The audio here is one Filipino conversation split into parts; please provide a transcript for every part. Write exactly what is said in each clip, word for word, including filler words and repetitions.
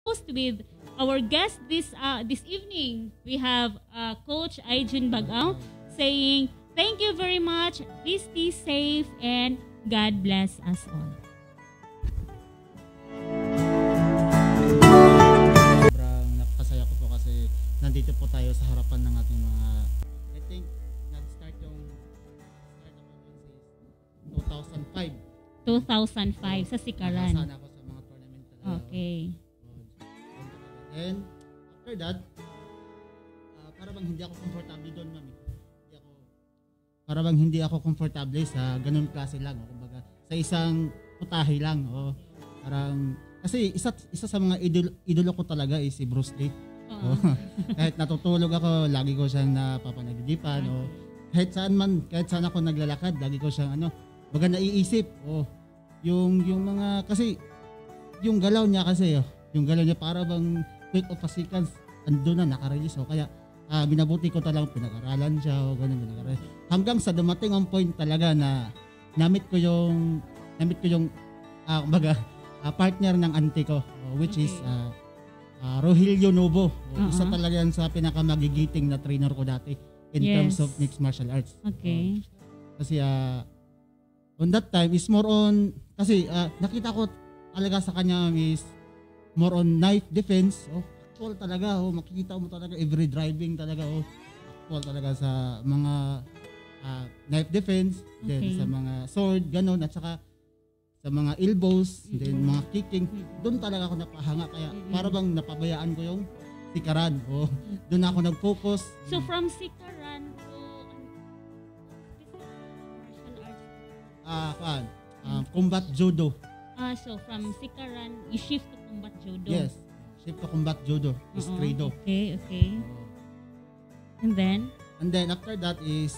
co-host with our guest this uh, this evening. We have uh, Coach Aijun Bagao saying, thank you very much. Please be safe and God bless us all. Sobrang napakasaya ko po kasi nandito po tayo sa harapan ng ating mga, I think, nag-start yung start ako since two thousand five. two thousand five sa Sikaran. Nakasana ako sa mga tournament talaga. Okay. And after that, uh, para bang hindi ako komportable doon, mami. Hindi ako, para bang hindi ako komportable sa ganun klase lang. O, kumbaga, sa isang putahe lang. O, parang, kasi isa, isa sa mga idol, idolo ko talaga is si Bruce Lee. O, kahit natutulog ako, lagi ko siyang napapanagdidipan. O, kahit saan man, kahit saan ako naglalakad, lagi ko siyang ano, baga naiisip. O, yung, yung mga, kasi, yung galaw niya kasi, o, yung galaw niya para bang quick of a seconds, ando na, nakarelease. O, kaya, uh, binabuti ko talagang pinag-aralan siya, o ganun, pinag-aralan. Hanggang sa dumating ang point talaga na, namit ko yung, namit ko yung, uh, baga, uh, partner ng auntie ko, uh, which okay. is, uh, uh, Rogelio Novo. Uh, uh-huh. Isa talaga yan sa pinakamagigiting na trainer ko dati in yes. terms of mixed martial arts. Okay. Uh, kasi, uh, on that time, is more on, kasi, uh, nakita ko talaga sa kanya is, more on knife defense. Oh, actual talaga. Oh, makikita mo talaga every driving talaga. Oh, actual talaga sa mga uh, knife defense, okay. then sa mga sword, ganun, at saka sa mga elbows, mm-hmm. then mga kicking. Doon talaga ako napahanga. Kaya mm-hmm. para bang napabayaan ko yung Sikaran. Oh, doon ako nag-focus. So from Sikaran to martial arts? Ah, uh, uh, combat judo. Ah, so from Sikaran, you shift to combat judo. Yes, shift to combat judo. Is uh-huh. credo. Okay, okay. Uh, and then? And then after that is,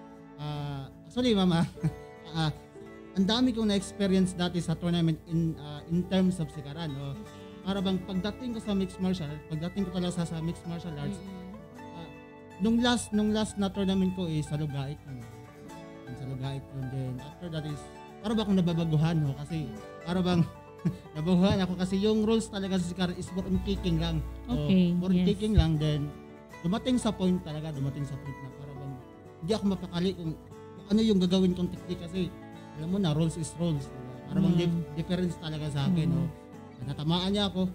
uh, actually mama, uh, ang dami kong na-experience dati sa tournament in uh, in terms of Sikaran. Oh. Para bang pagdating ko sa mixed martial arts, pagdating ko talaga sa, sa mixed martial arts, mm-hmm. uh, nung last nung last na tournament ko is sa Lugait. Ano, sa Lugait. And then after that is, para ba akong nababaguhan ho? Kasi para bang nabaguhan ako kasi yung rules talaga sa Sikaran is more on kicking lang. Okay, so, more on yes. kicking lang. Then dumating sa point talaga, dumating sa point na para bang hindi ako mapakali kung ano yung gagawin kong technique kasi alam mo na, rules is rules. Para bang mm. dif- difference talaga sa akin. Mm. Oh. Natamaan niya ako.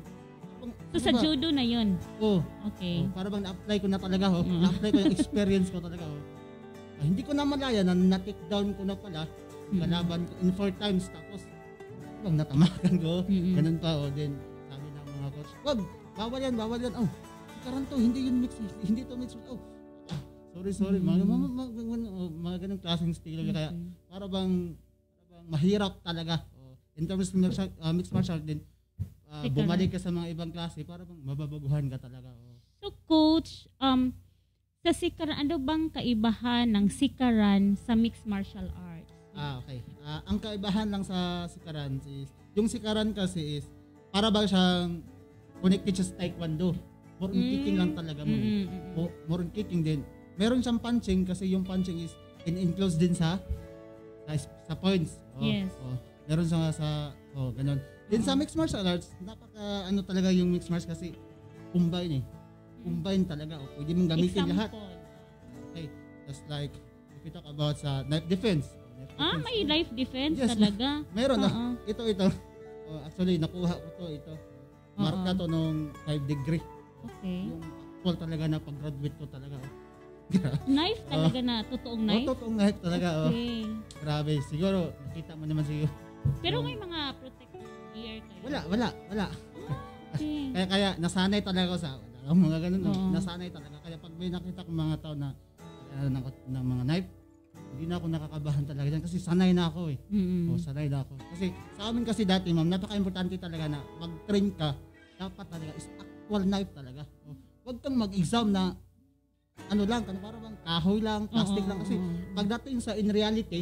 So ano sa ba? Judo na yun? Oo. Oh, okay. Oh, para bang na-apply ko na talaga. Oh. Mm. Na-apply ko yung experience ko talaga. Oh. Ah, hindi ko na malaya na na-take down ko na pala. Mm. Kalaban ko in four times. Tapos bang natamakan ko. Mm-hmm. Ganun pa. Oh. Then sabi ng mga coach, wag, bawal yan, bawal yan. Oh, karan to, hindi yun mix. Hindi to mix. Oh. Sorry, sorry. Mm-hmm. Mga, mga, mga, mga, mga ganung klaseng style. Okay. Kaya para bang mahirap talaga. Oh, in terms of uh, mixed martial art din, uh, bumalik ka sa mga ibang klase para bang mababaguhan ka talaga. Oh. So coach, um, sa Sikaran, ano bang kaibahan ng Sikaran sa mixed martial arts? Ah, okay. Uh, ang kaibahan lang sa Sikaran is, yung Sikaran kasi is, para bang siyang connected siya sa Taekwondo. More on mm. kicking lang talaga mo. Mm-hmm. More, more on kicking din. Meron siyang punching kasi yung punching is in-enclose din sa sa, sa points. Oh, yes. Oh, meron sa sa oh ganun. Then uh-huh. sa mixed martial arts, napaka ano talaga yung mixed martial kasi combine eh. Combine talaga. Oh, pwede mong gamitin example. Lahat. Okay. Just like if we talk about sa knife defense. Knife ah, defense. may knife defense yes, talaga. Meron uh-huh. ah. Ito ito. Oh, actually nakuha ko to ito. Marka uh-huh. to nung five degree. Okay. Yung actual talaga na pag-graduate ko talaga. Oh. Knife talaga oh. na, totoong knife? Oh, totoong knife talaga. Okay. Oh. Grabe, siguro nakita mo naman siguro. Pero may mga protective gear kayo? Wala, wala, wala. Oh, okay. kaya, kaya nasanay talaga ako sa wala, mga ganun. Oh. Nasanay talaga. Kaya pag may nakita kong mga tao na uh, ng, ng mga knife, hindi na ako nakakabahan talaga dyan kasi sanay na ako eh. Mm-hmm. Oh, sanay na ako. Kasi sa amin kasi dati ma'am, napaka-importante talaga na mag-train ka, dapat talaga is actual knife talaga. Oh, huwag kang mag-exam na ano lang, ano para bang kahoy lang, plastic uh-huh. lang kasi pagdating sa in reality,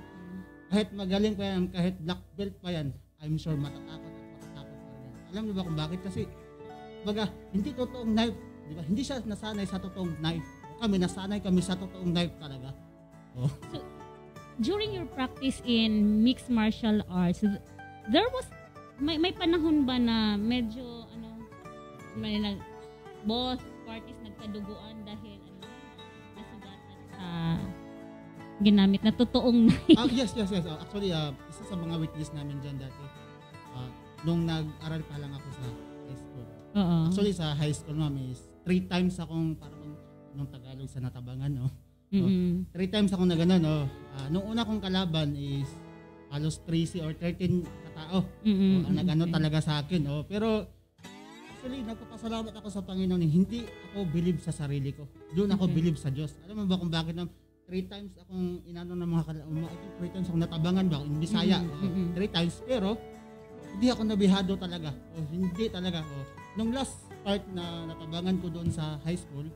kahit magaling pa yan, kahit black belt pa yan, I'm sure matatakot at matatakot pa rin. Alam niyo ba kung bakit? Kasi baga, hindi totoong knife, di ba? Hindi siya nasanay sa totoong knife. Kami nasanay kami sa totoong knife talaga. Oh. So, during your practice in mixed martial arts, there was may may panahon ba na medyo ano may nag both parties nagkaduguan dahil ano nasugatan sa ginamit na totoong knife. Ah, yes, yes, yes. Uh, actually, uh, isa sa mga witness namin dyan dati, uh, nung nag-aral pa lang ako sa high school. Oo. Actually, sa high school, ma'am, is three times akong, parang nung Tagalog sa natabangan, no? Mm-hmm. So, three times akong na gano'n, no? Uh, nung una kong kalaban is halos thirteen or thirteen katao. Mm-hmm. So, ang nag-ano talaga sa akin, no? Pero, actually, nagpapasalamat ako sa Panginoon. Hindi ako believe sa sarili ko. Doon ako Okay. believe sa Diyos. Alam mo ba kung bakit na three times akong inano ng mga kalaban, three times akong natabangan ba in Bisaya. Mm-hmm. Oh, Mm-hmm. three times, pero hindi ako nabihado talaga. Oh, hindi talaga. Oh. Nung last part na natabangan ko doon sa high school,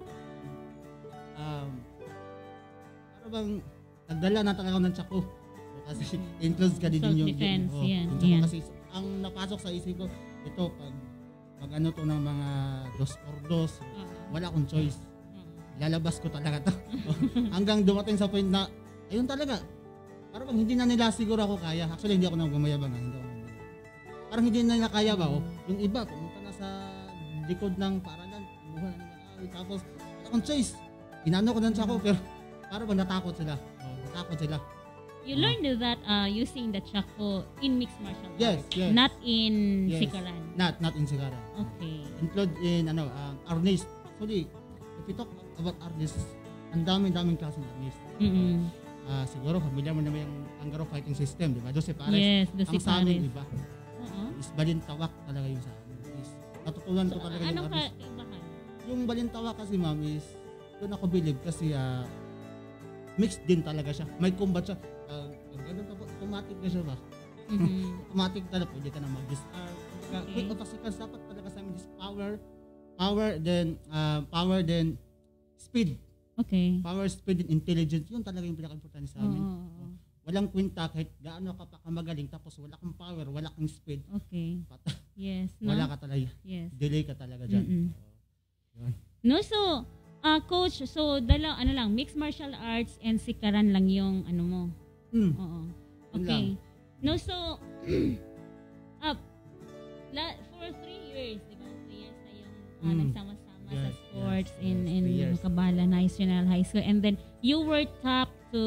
um, para bang nagdala na talaga ako ng tsako. So, kasi includes ka din yung Self-defense, oh, yan, yung tsako. yan. Kasi ang napasok sa isip ko, ito pag pag ano to ng mga dos por dos, Oo. wala akong choice. Oo. Lalabas ko talaga to. Hanggang dumating sa point na, ayun talaga, parang bang hindi na nila siguro ako kaya. Actually, hindi ako nang gumayabang. Hindi ako nang parang hindi na nila kaya ba? Oh. Yung iba, pumunta na sa likod ng paralan, buhay na ng awit. Tapos, wala akong choice. Ginano ko na siya ako, pero parang bang natakot sila. Oh, natakot sila. You learned that uh, using the chako in mixed martial arts, Yes, yes. not in Yes. sikaran. Not, not in Sigara. Okay. Include in, ano, um, arnis. Actually, if we talk about arnis, ang daming-daming klaseng arnis. Mm-mm. Ah, siguro, familiar mo naman yung Angaro fighting system, di ba? Jose Pares. Yes, the Ang sa amin, Pares. iba. Oo. Is balintawak talaga yung sa amin. Is, natutunan So, ko talaga yung anong arnis. kaibahan? Yung balintawak kasi, ma'am, is doon ako believe kasi ah, mixed din talaga siya. May combat siya. Uh, ganun pa po, automatic na siya ba? Mhm. Automatic talaga, pwede ka na mag-disarm. Okay. Quick autosicals, dapat talaga sa amin is power, power, then, ah, power, then, speed. Okay. Power, speed, and intelligence. Yun talaga yung pinaka-importante sa amin. Oo. Walang kwenta kahit gaano ka pa kamagaling, tapos wala kang power, wala kang speed. Okay. Pat- Yes. No? wala ka talaga. Yes. Delay ka talaga dyan. Mm-mm. Yun. No, so, uh, coach, so, dalaw, ano lang, mixed martial arts and sikaran lang yung, ano mo. Hmm. Oo. Yun Okay. No, so, uh, la, for three years, di ba? Three years na yung uh, Mm. nagsama-sama sa Yes, sports yes, in, yes, in three years. Kabala National High School. And then, you were tapped to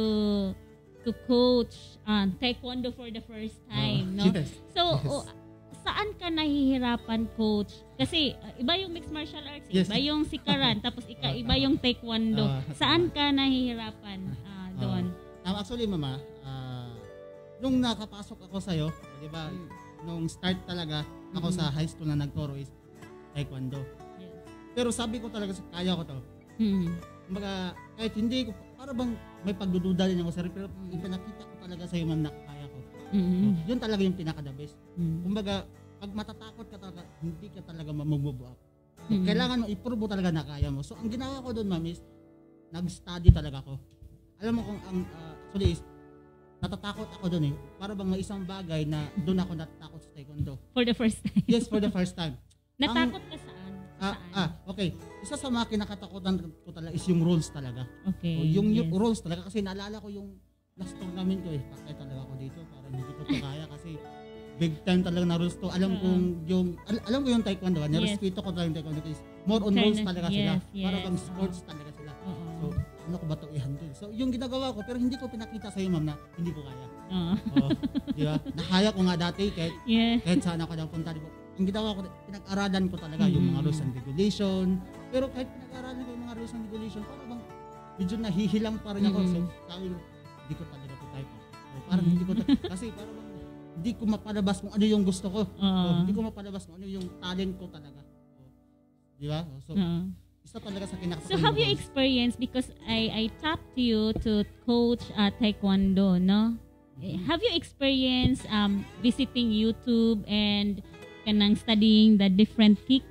to coach uh, taekwondo for the first time, Oh, no? yes. So, Yes. oh, saan ka nahihirapan, coach? Kasi uh, iba yung mixed martial arts, eh. Yes. Iba yung sikaran, tapos ika, iba yung taekwondo. Ah, Saan ka nahihirapan uh, doon? Um, actually, mama, ah, nung nakapasok ako sa'yo, di ba, Mm. nung start talaga ako Mm. sa high school na nagturo is taekwondo. Yes. Pero sabi ko talaga, sa kaya ko to. Mm. Kumbaga, kahit hindi ko, para bang may pagdududa din ako sa pero Mm. ipinakita ko talaga sa'yo, ma'am, na kaya ko. Mm. Yun talaga yung pinaka-the best. Mm. Kumbaga, pag matatakot ka talaga, hindi ka talaga mamumubo up. So, Mm. kailangan mo, i-prove mo talaga na kaya mo. So, ang ginawa ko doon, ma'am, is nag-study talaga ako. Alam mo kung ang, uh, actually, is, natatakot ako doon eh. Para bang may isang bagay na doon ako natatakot sa taekwondo. For the first time. Yes, for the first time. Natakot ka saan? Ah, Saan? ah, okay. Isa sa mga kinakatakutan ko talaga is yung rules talaga. Okay. O, yung, yung yes. rules talaga kasi naalala ko yung last tournament ko eh. Patay talaga ako dito para hindi ko to kaya kasi big time talaga na rules to. Alam Oo. kong yung al- alam ko yung taekwondo, ah, nirespeto ko talaga yung taekwondo is more on rules Fairness, talaga yes, sila. Para yes, bang oo. sports talaga sila. Oo. So, ano ko ba to i-handle? So, yung ginagawa ko pero hindi ko pinakita sa iyo, ma'am, na hindi ko kaya. Oo. Oo. Di ba? Nakaya ko nga dati kahit Yeah. kahit saan ako napunta, di ba? Ang ginawa ko, pinag-aralan ko talaga yung mga Mm. rules and regulation. Pero kahit pinag-aralan ko yung mga rules and regulation, parang bang medyo nahihilang pa rin ako. Mm. So, sabi ko, hindi ko talaga to type. So, parang Mm. hindi ko, ta- kasi parang bang, hindi ko mapalabas kung ano yung gusto ko. Oo. So, hindi ko mapalabas kung ano yung talent ko talaga. So, di ba? So, Oo. isa talaga sa kinakasama. So have you experienced, because I I tapped you to coach uh, taekwondo, no? Eh, Have you experienced um, visiting YouTube and kanang studying the different kicks?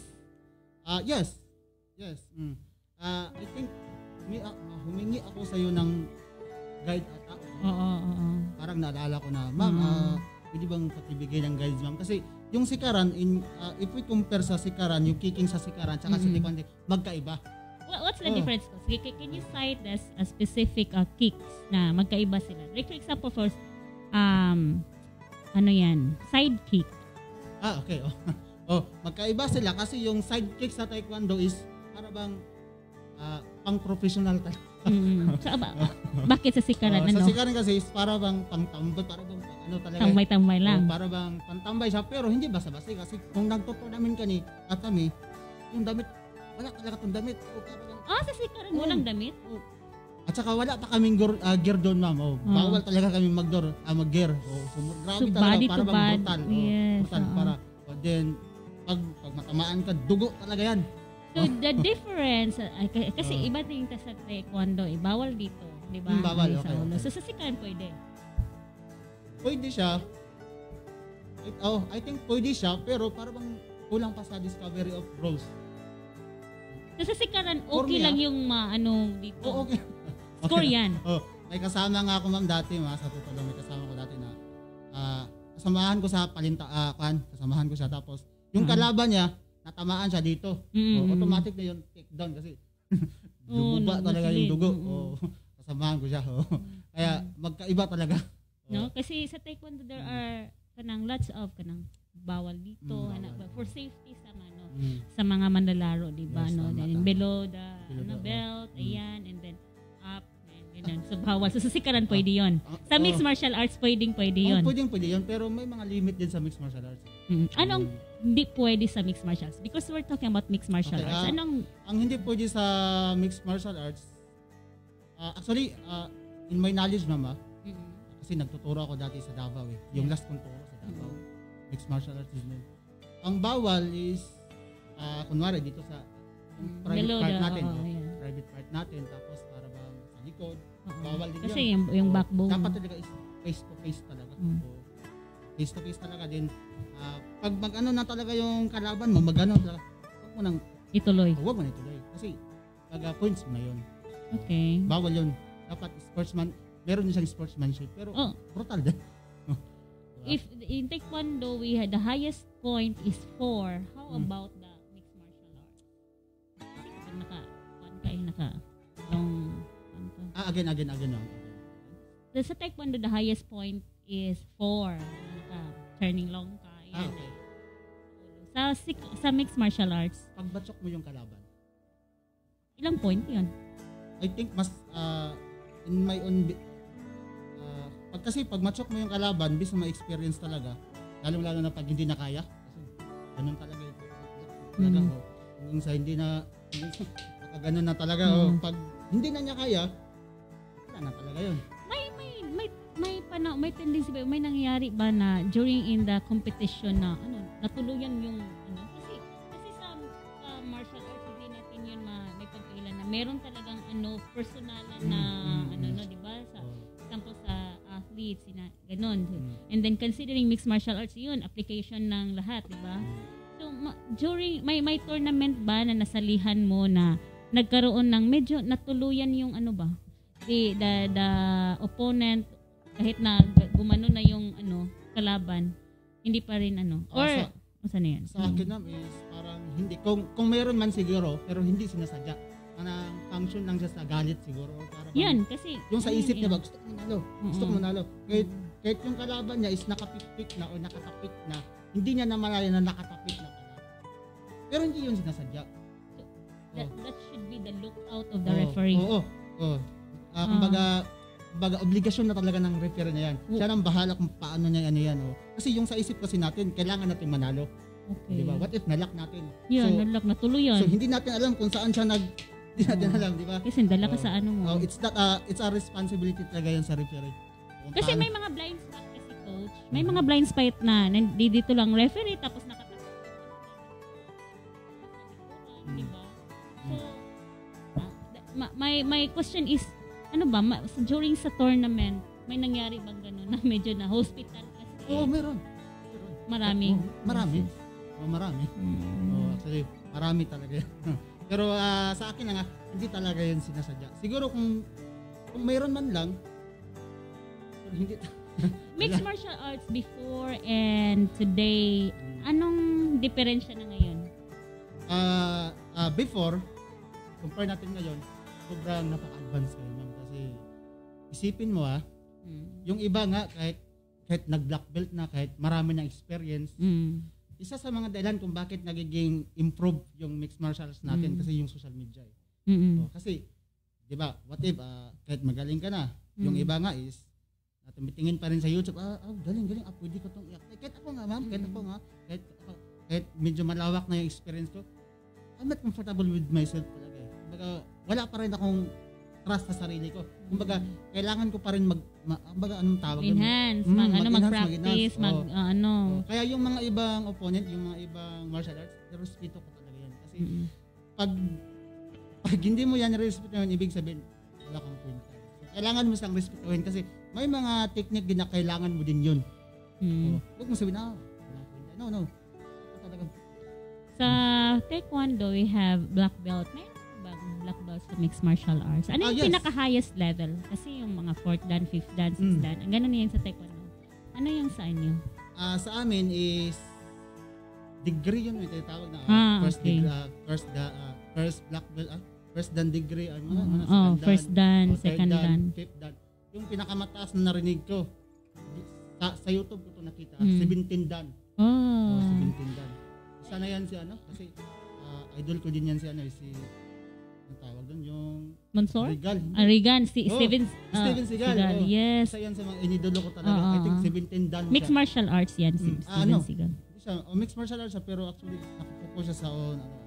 Ah, yes. Yes. Mm. Ah, I think humi- ah, humingi ako sa iyo ng guide ata. Oo, oo, oo. Parang naalala ko na, ma'am, Mm. ah, pwede bang pakibigay ng guides, ma'am? Kasi yung sikaran, in, ah, if we compare sa sikaran, yung kicking sa sikaran, tsaka sa Mm-mm. taekwondo, magkaiba. What, what's the Oh. difference? Can, can you cite as a specific uh, kicks na magkaiba sila? Like for example, first, um, ano yan? Side kick. Ah, okay. Oh. Oh, magkaiba sila kasi yung sidekick sa taekwondo is para bang ah, pang-professional talaga. Mm. So, ba, bakit sa sikaran? Oh, ano? Sa sikaran kasi is para bang pang-tambay, para bang pang- ano talaga. Tambay-tambay lang. Oh, para bang pantambay siya pero hindi basta-basta kasi kung nagto-tournament kani at kami, yung damit wala talaga tong damit. Oh, para bang Ah, sa sikaran Oo. walang damit? oh. At saka wala pa kaming gor, ah, gear doon, ma'am. Oh, Oh. bawal talaga kami mag-door, ah, mag-gear. Oh, so, grabe So, talaga body para to bang body. brutal. Oh, Yes, brutal oo. para oh, then pag pag matamaan ka, dugo talaga 'yan. So, the difference, ay, k- kasi Oh. iba din ta sa taekwondo, eh, bawal dito, di ba? Hmm, bawal, Ano, sa okay, ulo. okay. So, sa sikaran pwede. Pwede siya. I, oh, I think pwede siya pero para bang kulang pa sa discovery of Rose. So, sa sikaran, For okay me, lang ah. yung maano dito. Oh, okay. Score yan. Oh, may kasama nga ako, ma'am, dati, ma, sa totoo lang, may kasama ko dati na ah, kasamahan ko sa palinta ah, kan, kasamahan ko siya tapos yung Mhm. kalaban niya natamaan siya dito. Mm. Oh, automatic na yung take down kasi Oo, lububa talaga yung nag-slip. dugo. Mm-mm. Oh, kasamahan ko siya. Oh. Kaya magkaiba talaga. No? Kasi sa taekwondo there are kanang lots of kanang bawal dito, Mm, anak, bawal. for safety sa ano, Mm. sa mga manlalaro, di ba? Yes, no? tama, Then tama. below the Below ano, the- belt, mm. ayan, and then up, and ganun. So bawal. So sa sikaran pwede yun. Ah, Sa mixed oh. martial arts pwedeng pwede Oh, yun. pwedeng pwede yun pero may mga limit din sa mixed martial arts. Mm. Anong Mm. hindi pwede sa mixed martial arts? Because we're talking about mixed martial Okay, arts. ah, Anong Ang hindi pwede sa mixed martial arts, ah, actually, ah, in my knowledge, mama, Mm. kasi nagtuturo ako dati sa Davao eh. Yung last kong turo sa Davao. Mixed martial arts is yun. Ang bawal is, ah, kunwari dito sa yung Mm, private below part the- natin. oo, oh, yeah. Private part natin, tapos para bang sa likod. Oo. Bawal din Kasi yun. yung, yung So, backbone. Dapat talaga is face to face talaga. Mm. So, face to face talaga din. Ah, pag mag ano na talaga yung kalaban mo, mag ano talaga. Huwag mo nang, ituloy. huwag mo na ituloy. Kasi, pag ah, points mo na yun. Okay. Bawal yun. Dapat sportsman, meron din siyang sportsmanship. Pero, Oh, brutal din. if in taekwondo we had the highest point is four, how Mm. about the mixed martial arts? Kasi kapag naka, kuwan ka eh, naka, long, kuwan ka. Ah, again, again, again. No. The, sa taekwondo, the highest point is four. Naka, turning long ka. Ah, Yan. okay. Sa, sik- sa mixed martial arts, Pag batsok mo yung kalaban, ilang point yun? I think mas, ah, in my own, bi- ah, pag kasi pag matsok mo yung kalaban, bis na ma-experience talaga, lalong-lalo na pag hindi na kaya, kasi ganun talaga yung talaga, Mm. oh. Yung sa hindi na, hindi, nakaganon na talaga, Mm. oh. Pag hindi na niya kaya, wala na talaga yun. May may may may pana, may tendency ba, may nangyayari ba na during in the competition na ano natuluyan yung ano kasi kasi sa uh, martial arts hindi natin yun ma, may pagkailan na meron talagang ano personalan na Mm, mm, ano mm. no di ba sa Oh. example sa athletes sina ganon. Mm. And then considering mixed martial arts yun application ng lahat di ba? So ma- during may may tournament ba na nasalihan mo na nagkaroon ng medyo natuluyan yung ano ba? The the, the opponent kahit na g- gumano na yung ano kalaban hindi pa rin ano Ah, or sa- ano na yan? Sa akin naman is parang hindi, kung, kung meron man siguro, pero hindi sinasadya. Parang function lang siya sa galit siguro. Or parang, Yan kasi Yung sa ano isip yun, niya eh. ba, gusto ko manalo, gusto ko Mm-mm. manalo. Kahit, kahit yung kalaban niya is nakapikpik na o nakatapik na, hindi niya namalaya na nakatapik na pala. Pero hindi yun sinasadya. that, that should be the lookout of the Oo, referee. Oo, oo. Ah, kumbaga, kumbaga, obligasyon na talaga ng referee na yan. Siya nang bahala kung paano niya ano yan. Oh. Kasi yung sa isip kasi natin, kailangan natin manalo. Okay. Di ba? What if nalak natin? Yan, so, nalak natuloy yan. so, hindi natin alam kung saan siya nag... Hindi natin Oo. alam, di ba? Kasi dala ka Oh. sa ano mo. Oh, it's that uh, it's a responsibility talaga yan sa referee. Kung Kasi paano- may mga blind spot kasi coach. May Mhm. mga blind spot na nandi dito lang referee tapos nakatapos. Di ba? So, ah, da- ma- my my question is ano ba ma- sa- during sa tournament may nangyari bang ganun na medyo na hospital kasi Oo, meron. Meron. marami. Oh, marami. Oh, marami. Mm. Oh, actually, marami talaga yan. Pero ah, sa akin na nga, hindi talaga yun sinasadya. Siguro kung kung mayroon man lang, pero hindi. Mixed martial arts before and today, anong diferensya na ngayon? Ah, ah, before, compare natin ngayon, sobrang napaka-advance ngayon, ma'am. Kasi isipin mo ah, Mm. yung iba nga kahit kahit nag-black belt na, kahit marami ng experience, Mm. isa sa mga dahilan kung bakit nagiging improve yung mixed martial arts natin Mm. kasi yung social media. Eh. Mm-mm. Oh, kasi, di ba, what if, ah, kahit magaling ka na, yung Mm. iba nga is, uh, tumitingin pa rin sa YouTube, ah, ah galing, galing, ah, pwede ko itong i-apply. Kahit ako nga, ma'am, kahit Mm. ako nga, kahit, ako, kahit medyo malawak na yung experience ko, I'm not comfortable with myself talaga. Eh. Kumbaga, wala pa rin akong trust sa sarili ko. Kumbaga, kailangan ko pa rin mag, ma, kumbaga, anong tawag? doon? Enhance, Mm, mag, ano, mag-enhance, mag-practice, mag-enhance. mag, Oo. ah, ano. Oh, kaya yung mga ibang opponent, yung mga ibang martial arts, respeto ko talaga yan. Kasi Mm-mm. pag pag hindi mo yan respetuhin, ibig sabihin, wala kang kwenta. So, kailangan mo siyang respetuhin kasi may mga technique din na kailangan mo din yun. Mm. Oh, huwag mo sabihin, ah, wala kang kwenta. No, no. Ito talaga. Sa Taekwondo, we have black belt. May bang black belt sa mixed martial arts? Ano Ah, yung yes. pinaka-highest level? Kasi yung mga fourth dan, fifth dan, sixth Mm. dan, ang ganun yan sa Taekwondo. Ano yung sa inyo? Ah, sa amin is degree yun, may tinatawag na ah, Ah, first okay. degree, ah, first da, ah, first black belt, ah, first dan degree, ano, ano, ano, Oh, second first dan, oh, third second dan. fifth dan. Yung pinakamataas na narinig ko sa, sa YouTube ko ito nakita, Mm. seventeen dan. Oh, Oh. seventeen dan. Isa na yan si ano, kasi ah, idol ko din yan si ano, si ang tawag doon, yung Monsor? Regal. Arigan, si Oh, Steven, ah, Steven Seagal. oh. Yes. Isa yan sa mga inidolo ko talaga. Oo, I think oo. seventeen dan Mixed siya. martial arts yan, si Mm, ah, Steven ano? Seagal. Hindi siya, oh, mixed martial arts siya, pero actually nakapokus siya sa on, ano,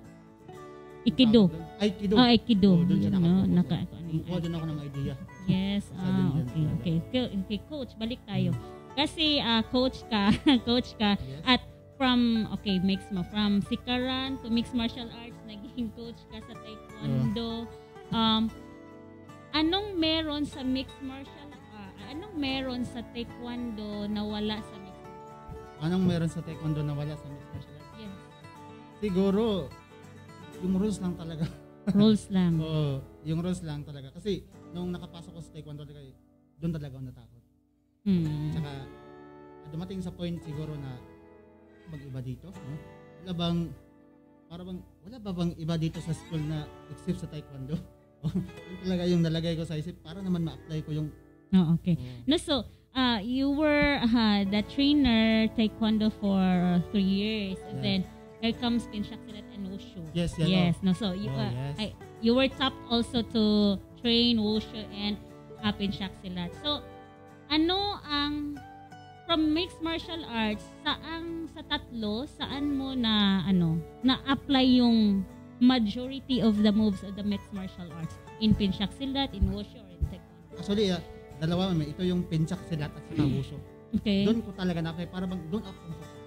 Ikido. tawag doon? Aikido. Oh, Aikido. Oh, doon siya Yun, no? nakapokus. Naka, ano yung Kumukuha din ako ng idea. Yes, Isa ah, din yan okay, talaga. okay. Okay, okay, coach, balik tayo. Kasi ah, coach ka, coach ka, Yes. at from, okay, mix mo, from Sikaran to mixed martial arts, naging coach ka sa Taekwondo. Um, anong meron sa mixed martial arts, anong meron sa Taekwondo na wala sa mixed martial arts? Anong meron sa Taekwondo na wala sa mixed martial arts? Yes, Siguro, yung rules lang talaga. rules lang. Oo, yung rules lang talaga. Kasi nung nakapasok ko sa Taekwondo, talaga, doon talaga ako natakot. Hmm. Tsaka dumating sa point siguro na mag-iba dito. No? Wala bang, para bang, wala ba bang iba dito sa school na except sa Taekwondo? Yun talaga yung nalagay ko sa isip para naman ma-apply ko yung Oh, okay. oh, No, so, uh, you were uh, the trainer Taekwondo for uh, three years. And Yeah. then, here comes Pinchak Silat and Wushu. yes, yan. Yes, no, so, you, Oh, uh, yes. I, you were tapped also to train Wushu and uh, Pinchak Silat. So, ano ang, from mixed martial arts, saan, sa tatlo, saan mo na, ano, na-apply yung majority of the moves of the mixed martial arts? In Pinchak Silat, in Wushu, or in Taekwondo? Actually, uh, dalawa, may ito yung Pinchak Silat at saka Wushu. Okay. Doon ko talaga na, para bang doon ako comfortable.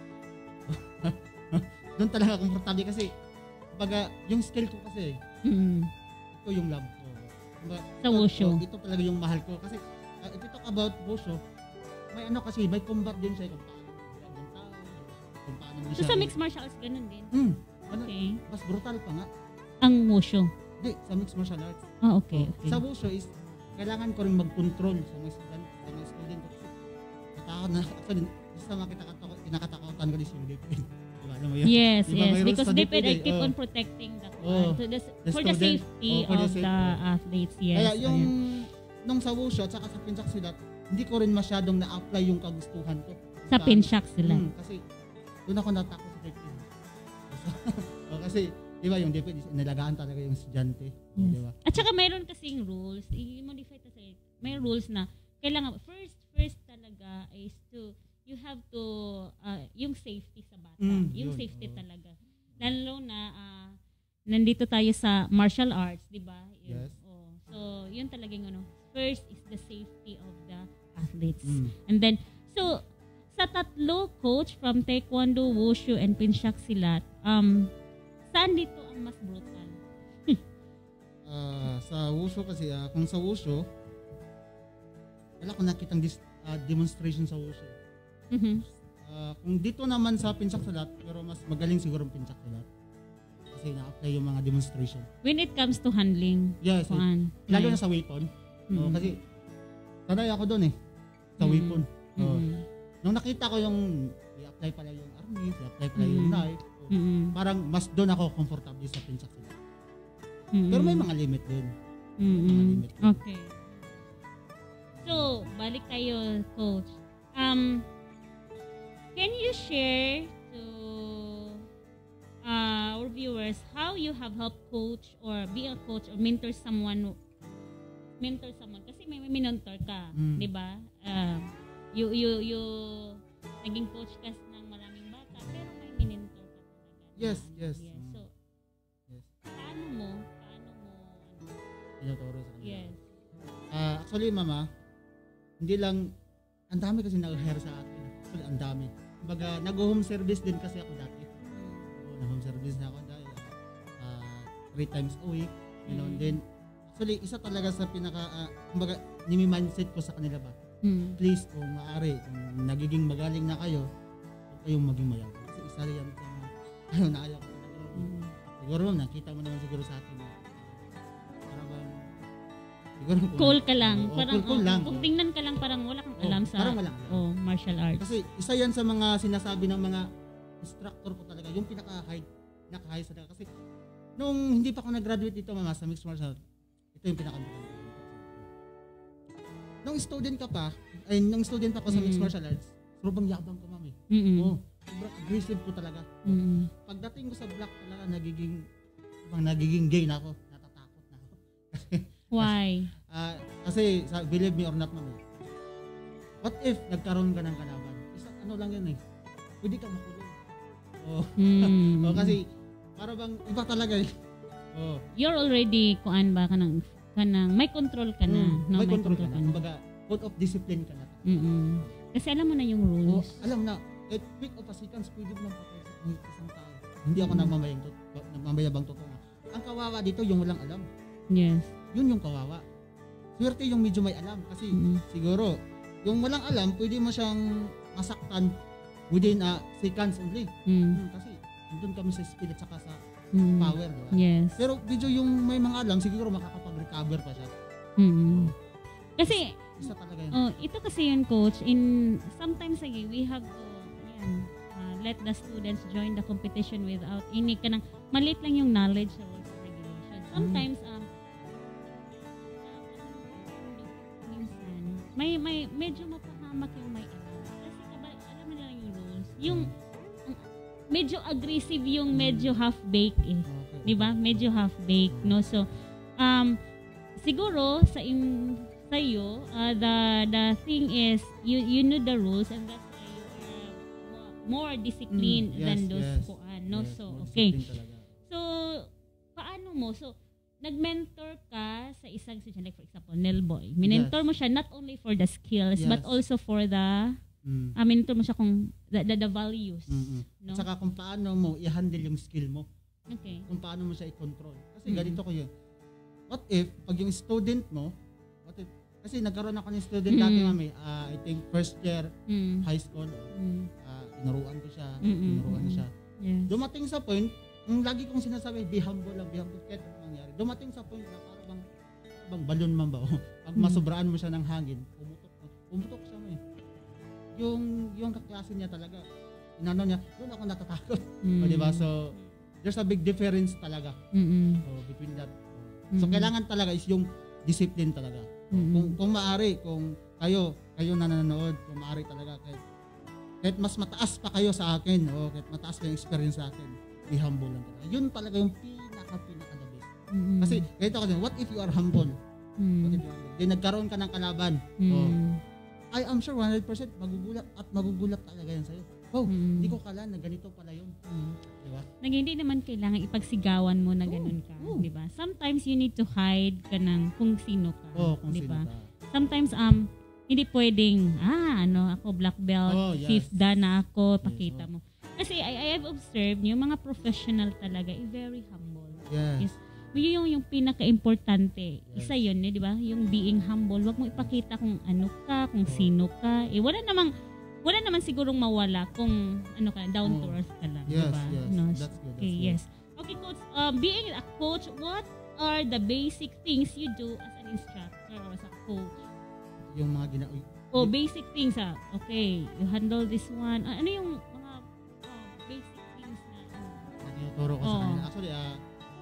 Doon talaga komportable kasi baga yung skill ko kasi Mm. ito yung love ko. Kumbaga, Sa ito- Wushu. oh, ito talaga yung mahal ko kasi uh, if you talk about Wushu, may ano kasi may combat din siya kung paano niya yung tao, kung paano niya So, siya. sa mixed martial arts, ganun din. Hmm, ano, Okay. mas brutal pa nga. Ang Wushu. Hindi, sa mixed martial arts. Ah, okay, Oh, okay. Sa Wushu is kailangan ko rin mag-control sa mga student, sa mga student ko kasi natakot na actually isa makita ka kinakatakutan ko din si Philippines. Diba? Alam mo yun? Yes, Diba, yes. may rules Because sa D D P P E D, I D, keep oh. on protecting the, Oh, to the, the for the student. safety Oh, for the of safety. the athletes. Yes. Kaya yung ayun. nung sa Wushu at saka sa Pinchak Silat, hindi ko rin masyadong na-apply yung kagustuhan ko. Sa Pinchak sila. Hmm, kasi doon ako natakot sa D P D. oh, kasi, di ba yung D P D, nilagaan talaga yung estudyante. Oh, Yes. di ba? At saka mayroon kasing rules, i-modify ta sa may rules na kailangan first first talaga is to you have to uh, yung safety sa bata. Mm, yung yun, safety oo. talaga. Lalo na ah, nandito tayo sa martial arts, 'di ba? Yun, Yes. oh. So, yun talagang ano, first is the safety of the athletes. Mm. And then so sa tatlo coach from Taekwondo, Wushu and Pinchak Silat, um saan dito ang mas brutal? Ah, sa Wushu kasi, ah, kung sa Wushu, wala ko nakitang dis, ah, demonstration sa Wushu. Mhm. Ah, kung dito naman sa Pinchak Silat, pero mas magaling siguro ang Pinchak Silat. Kasi na-apply yung mga demonstration. When it comes to handling, Yes, kuan, lalo ay, na sa weapon. mm. Oh, kasi sanay ako doon eh, sa Mm. weapon. Oh. Mm. Nung nakita ko yung i-apply pala yung army, i-apply pala yung Mm. knife, oh, Mm. parang mas doon ako comfortable sa Pinchak Silat. Mm. Pero may mga limit din. Mm. mga limit. Okay. So, balik tayo, coach. Um, can you share to us how you have helped coach or be a coach or mentor someone mentor someone kasi may, may mentor ka, Mm. 'di ba? Uh, you you you naging coach ka ng maraming bata pero may mentor ka talaga. Yes, na- yes. Yes. Mm. So, Yes. paano mo paano mo ano? Tinuturo sa kanila. Yes. Ah, actually, mama, hindi lang, ang dami kasi nag-hire sa akin. Actually, ang dami. Kumbaga, nag-home service din kasi ako dati. Mm. Oo, nag-home service na ako dahil ah, three times a week. You know, Mm. then, actually, isa talaga sa pinaka, uh, kumbaga, nimi-mindset ko sa kanila ba? Mm. Please, kung maaari, kung nagiging magaling na kayo, huwag kayong maging mayaman. Kasi isa rin yan sa mga, ayaw na ayaw ko talaga. Mm. Siguro, ma'am, nakita mo naman siguro sa akin. eh. Para bang, siguro, kung- Cool ka lang. Oo, parang cool, cool oh, lang. kung Oo. tingnan ka lang parang wala kang Oo, alam sa parang walang alam. oh, martial arts. Kasi isa yan sa mga sinasabi ng mga instructor ko talaga, yung pinaka-high, pinaka-high sa kasi nung hindi pa ako nag-graduate dito mama sa mixed martial arts, ito yung pinaka nung student ka pa, ay nung student pa ako sa Mm. mixed martial arts, sobrang yabang ko mami. Mm. Oo, sobrang aggressive ko talaga. Mm. Pagdating ko sa black talaga, nagiging, parang nagiging gay na ako, natatakot na ako. Why? Ah, kasi sa, believe me or not mami, what if nagkaroon ka ng kalaban? Isang ano lang yan eh, pwede ka makulong. Oh. Mm. oh, kasi para bang iba talaga eh. Oh. You're already kuan ba ka ng kanang may control ka na, Mm, no? may control ka na. Kumbaga, code of discipline ka na. Mm. Kasi alam mo na yung Oh, rules. alam na, at quick of a seconds, pwede mo lang patay sa kahit isang tao. Hindi ako nagmamayang to, nagmamayabang totoo. Ang kawawa dito, yung walang alam. Yes. Yun yung kawawa. Swerte yung medyo may alam. Kasi Mm. siguro, yung walang alam, pwede mo siyang masaktan within a seconds only. Mm. Hmm, kasi andun kami sa skill at saka sa Mm. power, di ba? Yes. Pero video yung may mga alam, siguro makakapag-recover pa siya. Mm. Kasi Isa talaga yun. oh, ito kasi yun coach in sometimes again we have to yan, uh, let the students join the competition without any kanang maliit lang yung knowledge sa rules and regulations. Sometimes um minsan may may medyo mapahamak yung may alam. Kasi kabal, alam mo na lang yung rules. Yung ang- medyo aggressive yung medyo half-baked eh. Okay. 'Di ba? Medyo half-baked, no? So, um siguro sa in sa iyo, uh, the the thing is you you know the rules and that's why you are mo- more disciplined Mm, yes, than those yes, kuan, no? Yes, So, more okay. discipline talaga. So, paano mo? So, nag-mentor ka sa isang estudyante, like for example, Nelboy. Minentor Yes. mo siya not only for the skills but Yes. also for the Mm. uh, mentor mo siya kung the, the, the values, Mm-mm. no? At saka kung paano mo i-handle yung skill mo. Okay. Kung paano mo siya i-control. Kasi Mm. ganito ko yun. What if, pag yung student mo, what if, kasi nagkaroon ako ng student Mm. dati mami, ah, I think first year, Mm. high school, Mm. uh, tinuruan ko siya, Mm-mm. tinuruan ko siya. Yes. Dumating sa point, yung lagi kong sinasabi, be humble lang, be humble, kahit ano mangyari. Dumating sa point na parang bang, bang balon man ba? Pag Mm. masobraan mo siya ng hangin, pumutok, pumutok siya mo eh. Yung, yung kaklase niya talaga, inano niya, doon ako natatakot. Mm. O, diba? So, there's a big difference talaga Mm-mm. so, between that. So, Mm. kailangan talaga is yung discipline talaga. Mm-mm. Kung, kung maaari, kung kayo, kayo na nanonood, kung maaari talaga, kahit, kahit mas mataas pa kayo sa akin, o kahit mataas pa yung experience sa akin, be humble lang talaga. Yun talaga yung pinaka, pinaka the best. Mm-mm. Kasi, ganito kasi, what if you are humble? Mm. What if you are humble? Then, nagkaroon ka ng kalaban. Mm. Oh, I am sure one hundred percent magugulat at magugulat talaga yan sa'yo. Oh, Mm. hindi ko kala na ganito pala yun. Mm. Di ba? Nag hindi naman kailangan ipagsigawan mo na ganun ka, Oo. 'di ba? Sometimes you need to hide ka ng kung sino ka, Oh, kung 'di sino ba? ka. Sometimes um hindi pwedeng ah ano ako black belt, Oh, yes. fifth dan na ako, pakita oh. mo. Kasi I, I have observed yung mga professional talaga, eh, very humble. Yes. Yes. Yun yung, yung pinaka-importante. Yes. Isa yun, eh, di ba? Yung being humble. Wag mo ipakita kung ano ka, kung sino ka. Eh, wala namang, wala naman sigurong mawala kung ano ka, down to Oh. earth ka lang. Yes, di ba? yes. No? That's good. That's Okay, good. yes. Okay, coach. Um, being a coach, what are the basic things you do as an instructor or as a coach? Yung mga gina... Oh, basic things ah. Okay, you handle this one. Ah, ano yung mga oh, basic things na ano? na tinuturo ko sa Oh. kanila. Actually, ah,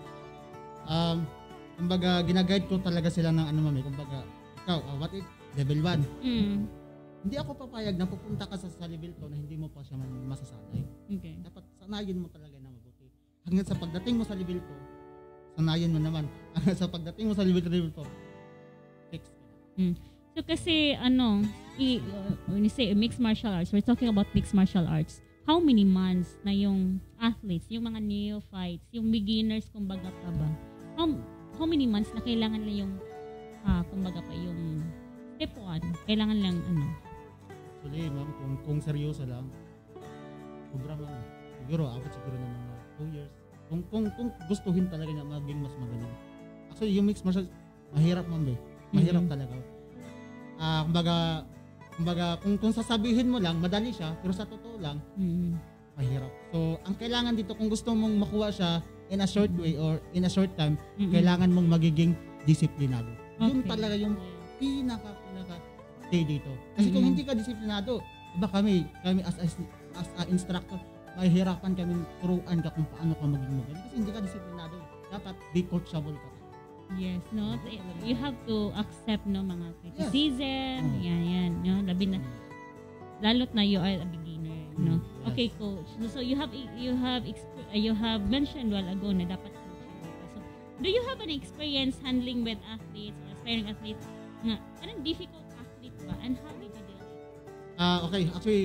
um, kumbaga, ginaguide ko talaga sila ng ano mami, kumbaga, ikaw, ah, what if, level one, Mm. hindi ako papayag na pupunta ka sa, sa level two na hindi mo pa siya man- masasanay. Okay. Dapat sanayin mo talaga na mabuti. hanggang sa pagdating mo sa level two, sanayan mo naman. Hanggang sa pagdating mo sa level three, level four, fix. Mm. So kasi ano, i, uh, when you say mixed martial arts, we're talking about mixed martial arts. How many months na yung athletes, yung mga neophytes, yung beginners, kumbaga pa ba? How, how many months na kailangan na yung, ah, kumbaga pa, yung step one, kailangan lang ano? Actually, ma'am, kung, kung seryoso lang, sobrang ano, siguro, abot siguro ng mga two years. Kung, kung, kung gustuhin talaga niya maging mas magaling. Actually, yung mixed martial, mahirap ma'am eh. Mahirap mm-hmm. talaga. Ah, uh, kumbaga, kumbaga, kung, kung sasabihin mo lang, madali siya, pero sa totoo lang, mm-hmm. mahirap. So, ang kailangan dito, kung gusto mong makuha siya in a short way or in a short time, mm-hmm. kailangan mong magiging disiplinado. Okay. Yun talaga yung pinaka, pinaka stay dito. Kasi mm-hmm. kung hindi ka disiplinado, iba kami, kami as, as, as a instructor, mahihirapan kami turuan ka kung paano ka maging magaling. Kasi hindi ka disiplinado. Dapat be coachable ka. Yes, no? You have to accept no mga criticism, yes. yan, yan, no? Labi na, lalot na you are a beginner, no? Yes. Okay, coach. So you have you have you have mentioned while ago na dapat coaching. So do you have an experience handling with athletes or aspiring athletes na anong difficult athlete ba and how did you deal with it? Ah, uh, okay, actually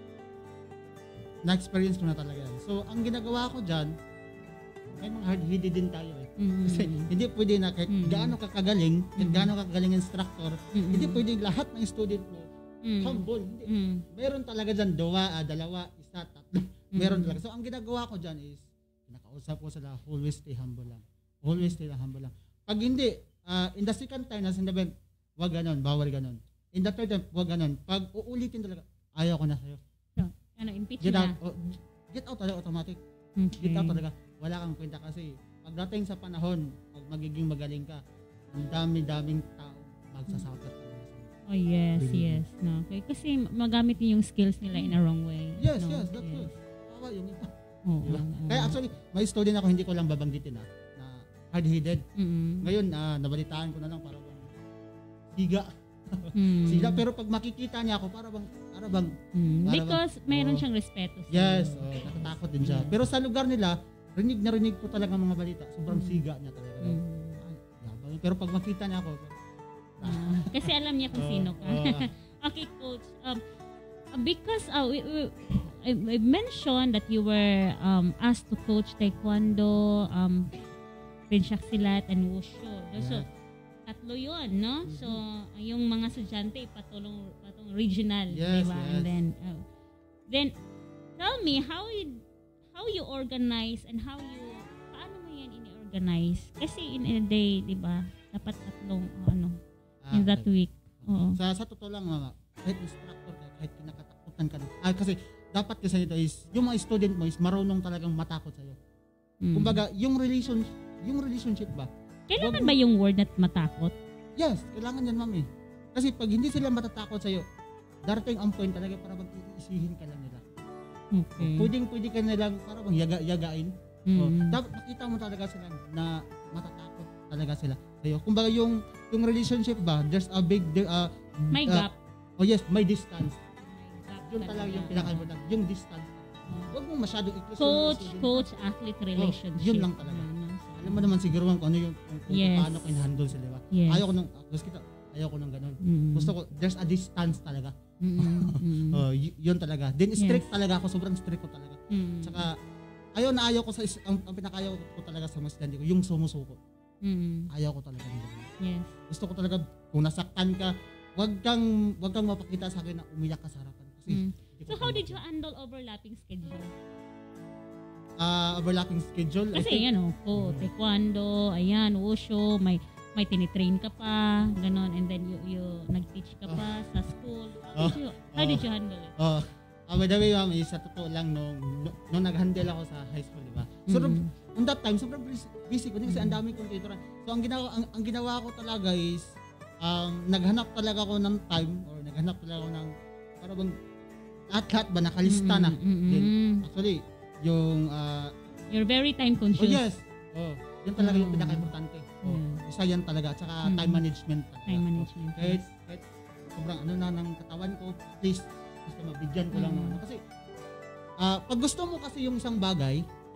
na-experience ko na talaga yan. So ang ginagawa ko diyan, may mga hard-headed din tayo eh. Mm-hmm. Kasi hindi pwede na kahit mm-hmm. gaano ka kagaling, kahit mm-hmm. gaano ka kagaling instructor, mm-hmm. hindi pwede lahat ng student mo mm-hmm. humble. Hindi. Mm-hmm. Meron talaga dyan dua, ah, dalawa, isa, tatlo. Mm-hmm. Meron talaga. So ang ginagawa ko dyan is, pinakausap ko sila, always stay humble lang. Always stay humble lang. Pag hindi, uh, in the second time na sinabi, wag ganon, bawal ganon. In the third time, wag ganon. Pag uulitin talaga, ayaw ko na sa'yo. So, ano, impeach get na? Out, oh, get out talaga automatic. Okay. Get out talaga. Wala kang kwenta kasi pagdating sa panahon, pag magiging magaling ka, ang dami-daming tao magsasuffer ka. Oh yes, really. Yes. No. Okay. Kasi magamit yung skills nila in a wrong way. Yes, no? yes, that's yes. good. Tawa yung iba. Oh, diba? oh, oh. Kaya actually, may student ako, hindi ko lang babanggitin na, na hard-headed. Mm-hmm. Ngayon, uh, nabalitaan ko na lang para bang siga. Mm. Siga, pero pag makikita niya ako, para bang, para bang, mm. para because bang, mayroon oh, siyang respeto. Yes, oh, natatakot din siya. Mm. Pero sa lugar nila, rinig na rinig ko talaga mga balita. Sobrang mm. siga niya talaga. Mm. Ay, pero pag makita niya ako, uh, kasi alam niya kung uh, sino ka. Uh, okay, coach. Um, because uh, we, we, I, I mentioned that you were um, asked to coach taekwondo, um, penchak silat, and wushu. So, yeah. Tatlo yun, no? Mm-hmm. So, yung mga estudyante ipatulong patong regional, yes, diba? Yes. And then, uh, then, tell me, how you, how you organize and how you, paano mo yan ini-organize? Kasi in a day, diba? Dapat tatlong, uh, ano, ah, in that okay. week. Oo. Sa, sa totoo lang, mama, kahit instructor ka, kahit kinakatakutan ka, ah, kasi dapat kasi ito is, yung mga student mo is marunong talagang matakot sa'yo. Mm. Kumbaga, yung relation, yung relationship ba, kailangan ba yung word na matakot? Yes, kailangan yan, mami. Kasi pag hindi sila matatakot sa'yo, darating ang point talaga para bang iisihin ka lang nila. Okay. Pwedeng pwede ka nilang para bang yaga, yagain. Mm-hmm. O, dapat makita mo talaga sila na matatakot talaga sila sa'yo. Kumbaga yung, yung relationship ba, there's a big, uh, may uh, gap. Oh yes, may distance. May gap. Yun talaga yung pinaka-important. Yung distance. Huwag mo masyadong i-close. Coach, coach, athlete relationship. Oh, yun lang talaga. Alam mo naman siguro kung ano yung kung, kung yes. paano ko in-handle sila, diba? Yes. Ayaw ko nung gusto kita, ayaw ko nung ganun. Mm-hmm. Gusto ko there's a distance talaga. Mm-hmm. oh, y- yun talaga. Then strict yes. talaga ako, sobrang strict ko talaga. Mm-hmm. Saka ayaw na ayaw ko sa ang, ang pinakayaw ko talaga sa mga estudyante ko, yung sumusuko. Mm-hmm. Ayaw ko talaga ng ganun. Yes. Gusto ko talaga kung nasaktan ka, wag kang wag kang mapakita sa akin na umiyak ka sa harapan kasi. Mm-hmm. So how did you handle overlapping schedule? Uh, overlapping schedule. Kasi yan o, oh, taekwondo, ayan, wushu, may may tinitrain ka pa, ganon, and then you, you nag-teach ka pa oh. sa school. How, oh. did, you, how oh. did you handle it? Oh. Uh, by the way, ma'am, sa totoo lang, nung, nung nag-handle ako sa high school, di ba? So, mm-hmm. on that time, sobrang busy ko din kasi ang daming computeran. So, ang ginawa, ang, ang ginawa ko talaga is, um, naghanap talaga ako ng time, or naghanap talaga ako ng, para bang, lahat-lahat ba, nakalista na. Mm-hmm. Then, actually, yung uh, you're very time conscious. Oh yes. Oh, yun talaga oh. yung pinaka-importante. Oh, yeah. Isa yan talaga, tsaka mm. time management talaga. Time management. So, kahit, kahit sobrang ano na ng katawan ko, please basta mabigyan ko mm. lang ng ano kasi uh, pag gusto mo kasi yung isang bagay,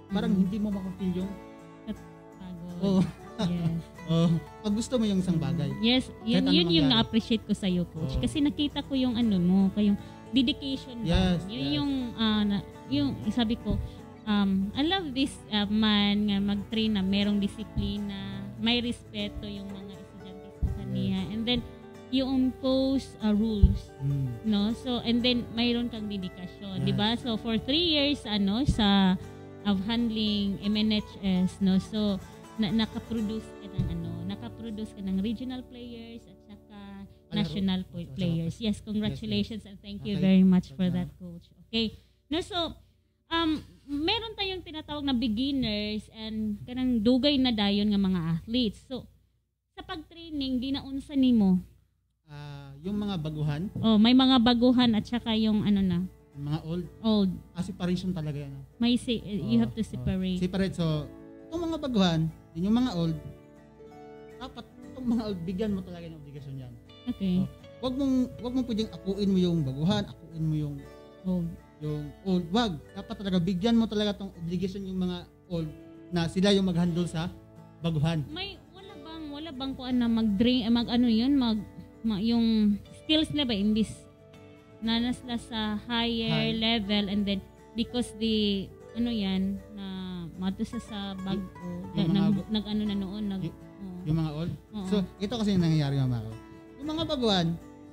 parang Mm. hindi mo makapil yung Pagod. oh, Yes. oh, pag gusto mo yung isang bagay. Yes, yun, Kahit ano yun yung mangyari. na-appreciate ko sa iyo, coach. Oo. Kasi nakita ko yung ano mo, kayong dedication ba. Yes, Yun yes. yung, ah, na, yung sabi ko, um, I love this uh, man nga mag-train na merong disiplina, may respeto yung mga estudyante sa kanya. And then, you impose uh, rules. Mm. No, so and then mayroon kang dedikasyon, Yes. 'di ba? So for three years ano sa of handling M N H S, no, so na, nakaproduce ka ng ano nakaproduce ka ng regional players at saka national po- Salamat. players. Yes, congratulations and thank you Okay. very much for Salamat. that, coach. Okay, no, so um meron tayong tinatawag na beginners and kanang dugay na dayon nga mga athletes. So sa pag-training ginaunsa nimo? Ah, yung mga baguhan, Oh, may mga baguhan at saka yung ano na yung mga old, old. ah, separation talaga yan. ah. May say, you Oo, have to oo. separate. Separate. So, itong mga baguhan, yun yung mga old, dapat itong mga old, bigyan mo talaga ng obligasyon yan. Okay. Oh. Wag mong, wag mong pwedeng akuin mo yung baguhan, akuin mo yung, Old. yung old. Wag. Dapat talaga, bigyan mo talaga tong obligasyon yung mga old na sila yung mag-handle sa baguhan. May wala bang wala bang kuan na mag-drain mag ano yun mag, ma- yung skills nila ba imbis nanas na sa higher High. level and then because the ano yan na mato sa sa bag o yung nag, mga- nag ano na noon nag Y- oh. Yung mga old. Oo. So, ito kasi yung nangyayari mama ko. Yung mga baguhan,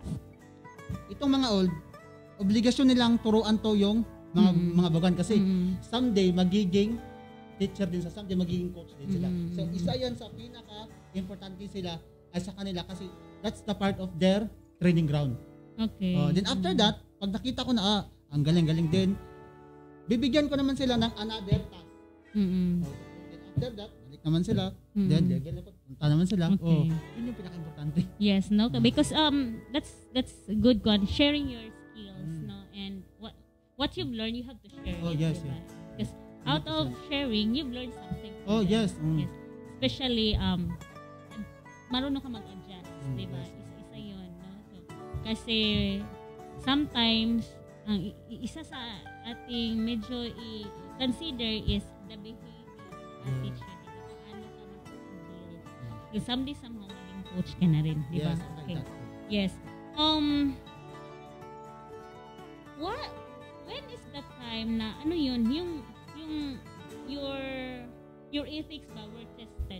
itong mga old, obligasyon nilang turuan to yung mga Mm. mga baguhan kasi Mm. someday magiging teacher din sa someday magiging coach din sila. Mm. So, isa yan sa pinaka-importante sila ay sa kanila kasi that's the part of their training ground. Okay. Oh, then after that, pag nakita ko na ah, ang galing-galing din, bibigyan ko naman sila ng another task. Mm. Oh, then after that, balik naman sila. Mm. Then level na po, punta naman sila. Okay. Oh, yun yung pinaka-importante. Yes, no, because um that's that's a good one, sharing your skills, Mm. no, and what what you've learned you have to share. Oh, it, yes, diba? yes. Because out of sharing, you've learned something. from Oh, them. yes. Mm. Yes. Especially um marunong ka mag-adjust, Mm, 'di ba? yes. Isa-isa 'yon, no. So kasi sometimes ang i- i- isa sa ating medyo i-consider is the behavior ng Yeah. teacher, di ba? Paano ka mag-build. Because someday somehow maging coach ka na rin, di ba? Yes, like Okay. that. Yes. Um, what, when is the time na, ano yun, yung, yung, your, your ethics ba were tested?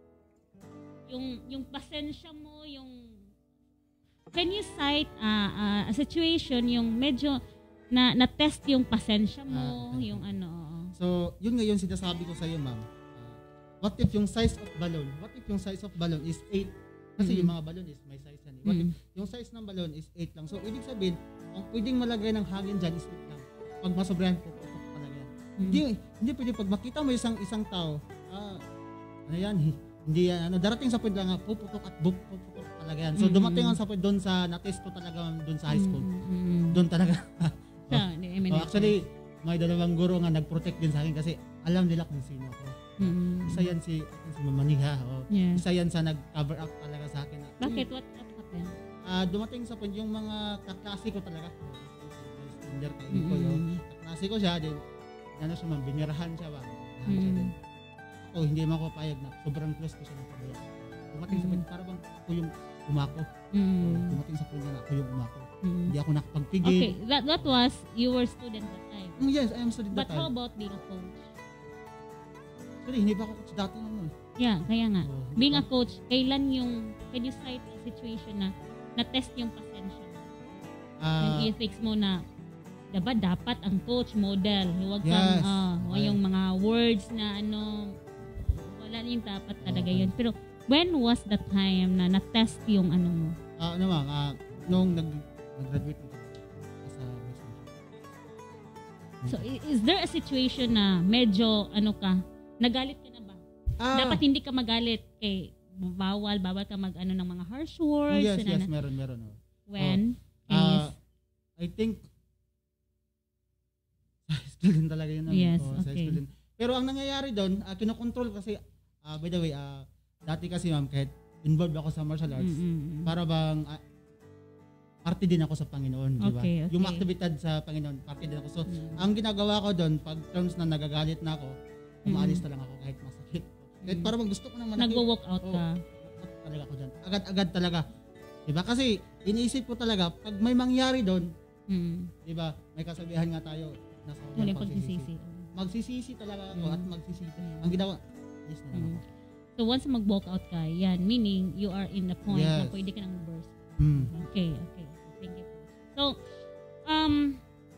Yung, yung pasensya mo, yung, can you cite uh, uh, a situation yung medyo na, na-test yung pasensya mo, Ah, okay. yung ano, oo. So, yun ngayon sinasabi ko sa iyo, ma'am. Ah, what if yung size of balloon? What if yung size of balloon is eight? Kasi Mm. yung mga balloon is may size yan. eh. What Mm. if yung size ng balloon is eight lang? So, ibig sabihin, ang pwedeng malagay ng hangin dyan is eight lang. Pag masobrahan, puputok talaga yan. Mm. Hindi, hindi pwede pag makita mo isang isang tao, ah, ano yan, hi- hindi yan, ano, darating sa point lang nga, puputok at buk, puputok talaga yan. So, Mm. dumating ang sa point doon sa, na-test ko talaga ma'am, doon sa high school. Mm, mm, mm. Doon talaga. So, I mean, Oh, actually, may dalawang guro nga nag-protect din sa akin kasi alam nila kung sino ako. mm, Isa yan si, si Mamaniha. Oh. yeah. Isa yan sa nag-cover up talaga sa akin. na, Bakit? What, what happened? Ah, dumating sa point yung mga kaklase ko talaga. Kinder kay ko yo. Mm. Kaklase ko siya din. Ano siya man, binirahan siya ba? Binirahan siya Mm. din. Ako, hindi mo ako payag na sobrang close ko siya ng pabaya. Dumating sa Mm. point, para bang ako yung umako. Mm. Dumating sa point na ako yung umako. Mm. Hindi ako nakapagpigil. Okay, that that was you were student that time. Mm, yes, I am studying But that how time. about being a coach? Actually, hindi pa ako coach dati naman. Yeah, kaya nga. Oh, hindi Being pa. a coach, kailan yung can you cite a situation na na-test yung pasensya mo? Ah, yung ethics mo na diba dapat ang coach model, huwag kang Yes. ah, Okay. yung mga words na ano wala na yung dapat talaga Okay. yun. Pero when was the time na na-test yung ano mo? Ah, ano ma'am, ah, nung nag, nag-graduate ako as a vice principal. So i- is there a situation na medyo ano ka, nagalit ka na ba? Ah, Dapat hindi ka magalit kay bawal, bawal ka mag ano ng mga harsh words. yes, na- yes, na- meron, meron. Oh. When? Can you Ah, I think sa high school din talaga yun. ano, Yes, oh, sa high okay. school din. Pero ang nangyayari doon, uh, kinokontrol kasi, ah, by the way, ah, dati kasi ma'am, kahit involved ako sa martial arts, Mm, mm, mm. para bang ah, parte din ako sa Panginoon, di ba? Okay, okay. Yung aktibidad sa Panginoon, parte din ako. So, Mm. ang ginagawa ko doon, pag terms na nagagalit na ako, Umaalis na lang ako kahit masakit. Kahit Mm. parang gusto ko nang manakit. Nagwo-walk out Oo. ka. Walk talaga ako dyan. Agad-agad talaga. Diba? Kasi iniisip ko talaga, pag may mangyari doon, Mm. diba, may kasabihan nga tayo, nasa Huling huling pagsisisi. pagsisisi. Magsisisi talaga ako Mm. at magsisisi. Mm. Ang ginawa, alis na lang Mm. ako. So once mag-walk out ka, yan, meaning you are in the point na Yes. pwede ka nang burst. Mm. Okay, okay. Thank you. So, um,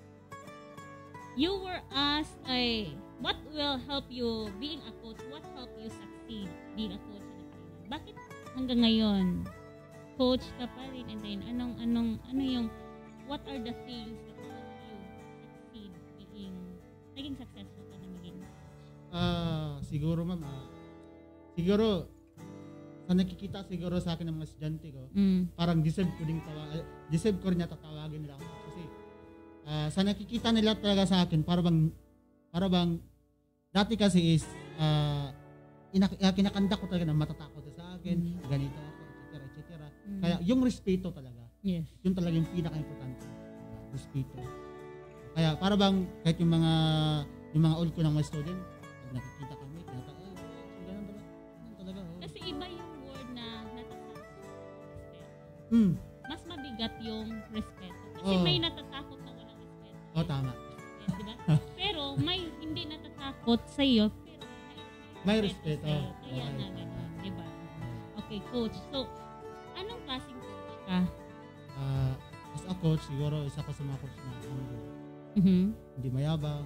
you were asked, ay, what will help you being a coach? What help you succeed being a coach and a trainer? Bakit hanggang ngayon coach ka pa rin, and then anong anong ano yung what are the things that help you succeed being naging successful ka na maging Ah, siguro ma'am, ah, siguro sa nakikita siguro sa akin ng mga estudyante ko, mm, parang deserve ko ding tawa, eh, deserve ko rin na tatawagin nila ako kasi ah, sa nakikita nila talaga sa akin para bang para bang dati kasi is uh, inak- uh, kinakanda ko talaga na matatakot sa akin, Mm. ganito ako, et cetera et cetera. mm, Kaya yung respeto talaga, yes. yun talaga yung pinaka-importante, uh, respeto. Kaya para bang kahit yung mga yung mga old ko ng mga student, pag nakikita kami, tinata, eh, ganun talaga, ganun talaga. Oh. Kasi iba yung word na natatakot. Respeto. Mm. Mas mabigat yung respeto. Kasi Oo. may natatakot na walang respeto. Oh, tama. Yes, di ba? Pero may hindi natatakot sa iyo, pero May respeto. sa'yo. Kaya Okay. nga ganun, di ba? Okay, coach. So, anong klaseng coach ka? Ah, as a coach, siguro isa ko sa mga coach na humble. Mhm. Hindi mayabang.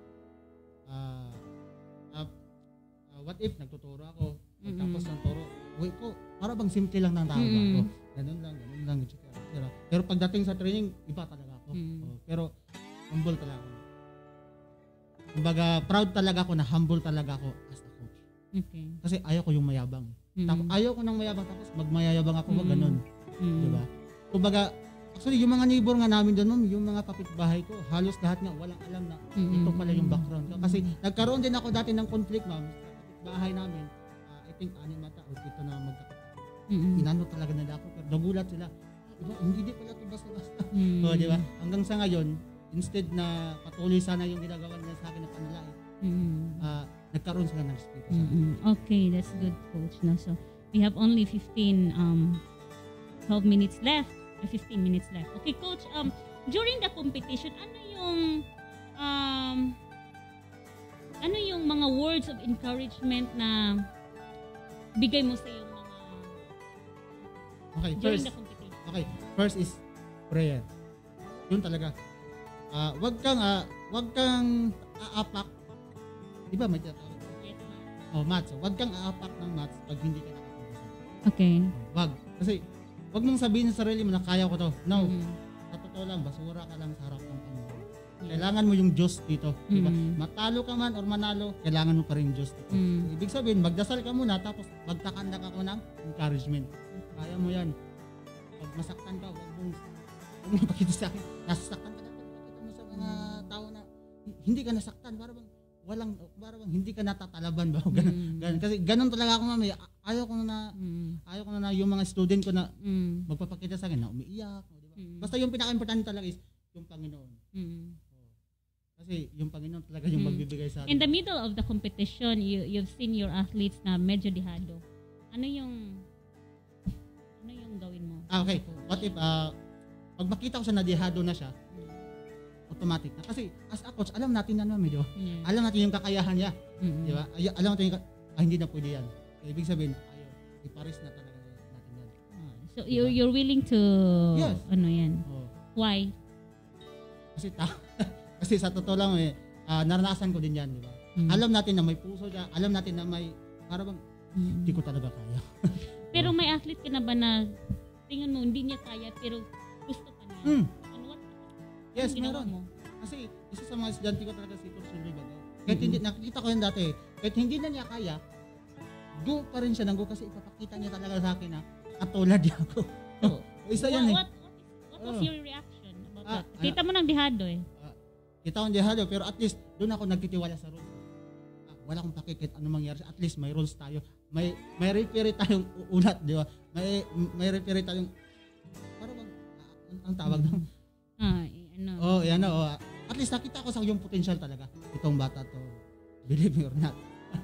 Ah, ah, ah, what if nagtuturo ako, pagtapos ng turo, uwi ko, para bang simple lang ng tao ba Mm. ako. Ganun lang, ganun lang, et cetera, et cetera. Pero pagdating sa training, iba talaga ako. Mm. Oh, pero humble talaga ako. Kumbaga, proud talaga ako na humble talaga ako as a coach. Okay. Kasi ayaw ko yung mayabang. Mhm. Tapos ayaw ko ng mayabang tapos magmayayabang ako, wag Mm. ganun. Mhm. Di ba? Kumbaga, actually, yung mga neighbor nga namin doon, ma'am, yung mga kapitbahay ko, halos lahat nga walang alam na Mhm. ito pala yung background ko. Kasi nagkaroon din ako dati ng conflict, ma'am, sa kapitbahay namin. Ah, I think anim mata o dito na magkakapit. Mhm. Inano talaga nila ako, pero nagulat sila. Ah, iba, hindi di pala ito basta-basta. Mhm. O, di ba? Hanggang sa ngayon, instead na patuloy sana yung ginagawa nila sa akin na panalait, Mhm. ah, nagkaroon sila ng respeto sa akin. Mhm. Okay, that's good, coach. No, so we have only fifteen um twelve minutes left. Uh, fifteen minutes left. Okay, coach, um during the competition, ano yung um ano yung mga words of encouragement na bigay mo sa iyong mga Okay, during first, the competition? okay, first is prayer. Yun talaga. Ah, wag kang ah, wag kang aapak. Di ba may tinatawag? Yes, ma'am. Oh, maths. Wag kang aapak ng maths pag hindi ka nakapag-isa. Okay. Wag. Kasi wag mong sabihin sa sarili mo na kaya ko to. No. Mhm. Sa totoo lang, basura ka lang sa harap ng Panginoon. Kailangan mo yung Diyos dito. Di ba? Mhm. Matalo ka man or manalo, kailangan mo pa rin yung Diyos dito. Mhm. Ibig sabihin, magdasal ka muna tapos magtakanda ka ko ng encouragement. Kaya mo yan. Pag masaktan ka, wag mong wag mong pakita sa akin. Nasasaktan ka na. Pakita mo sa mga tao na hi- hindi ka nasaktan. Para bang walang, para bang hindi ka natatalaban ba? Ganun, Mhm. ganun. Kasi ganun talaga ako, mami. Ayaw ko na, Mhm. ayaw ko na, na yung mga student ko na Mhm. magpapakita sa akin na umiiyak. Di ba? Mhm. Basta yung pinaka-importante talaga is yung Panginoon. Mhm. Kasi yung Panginoon talaga yung Mm. magbibigay sa In atin. the middle of the competition, you you've seen your athletes na medyo dihado. Ano yung ano yung gawin mo? Ah, okay. What if, ah, pag makita ko sa nadihado na siya, Mm. automatic na. Kasi as a coach, alam natin na naman, di ba? Yeah. Alam natin yung kakayahan niya. Mm-mm. Di ba? Ay- alam natin yung, ka- ah, hindi na pwede yan. So, ibig sabihin, ayaw. Iparis na talaga natin yan. Ah, So you you're willing to Yes. ano yan? Oh. Why? Kasi, ta kasi sa totoo lang, eh, ah, naranasan ko din yan, di ba? Mm. Alam natin na may puso niya. Alam natin na may, para bang, Mm. hindi ko talaga kaya. Pero may athlete ka na ba na tingin mo hindi niya kaya pero gusto ka niya? Mm. Ano what? Yes, anong ginawa meron. mo? Kasi isa sa mga estudyante ko talaga si Coach Silvio Bagaw. Kahit Mhm. hindi, nakikita ko yan dati, kahit hindi na niya kaya, go pa rin siya ng go kasi ipapakita niya talaga sa akin na katulad niya ako. Oh, isa yan eh. What, what, is, what was Oh. your reaction about Ah, that? Kita mo nang dihado eh. Kita ko hindi halo, pero at least doon ako nagtitiwala sa rules. Ah, wala akong pakikit ano mangyari. At least may rules tayo. May may referee tayong uunat, di ba? May may referee tayong para bang ah, ang, ang tawag doon. Ah, eh, ano? Oh, yan oh. At least nakita ko sa yung potential talaga. Itong bata to. Believe me or not.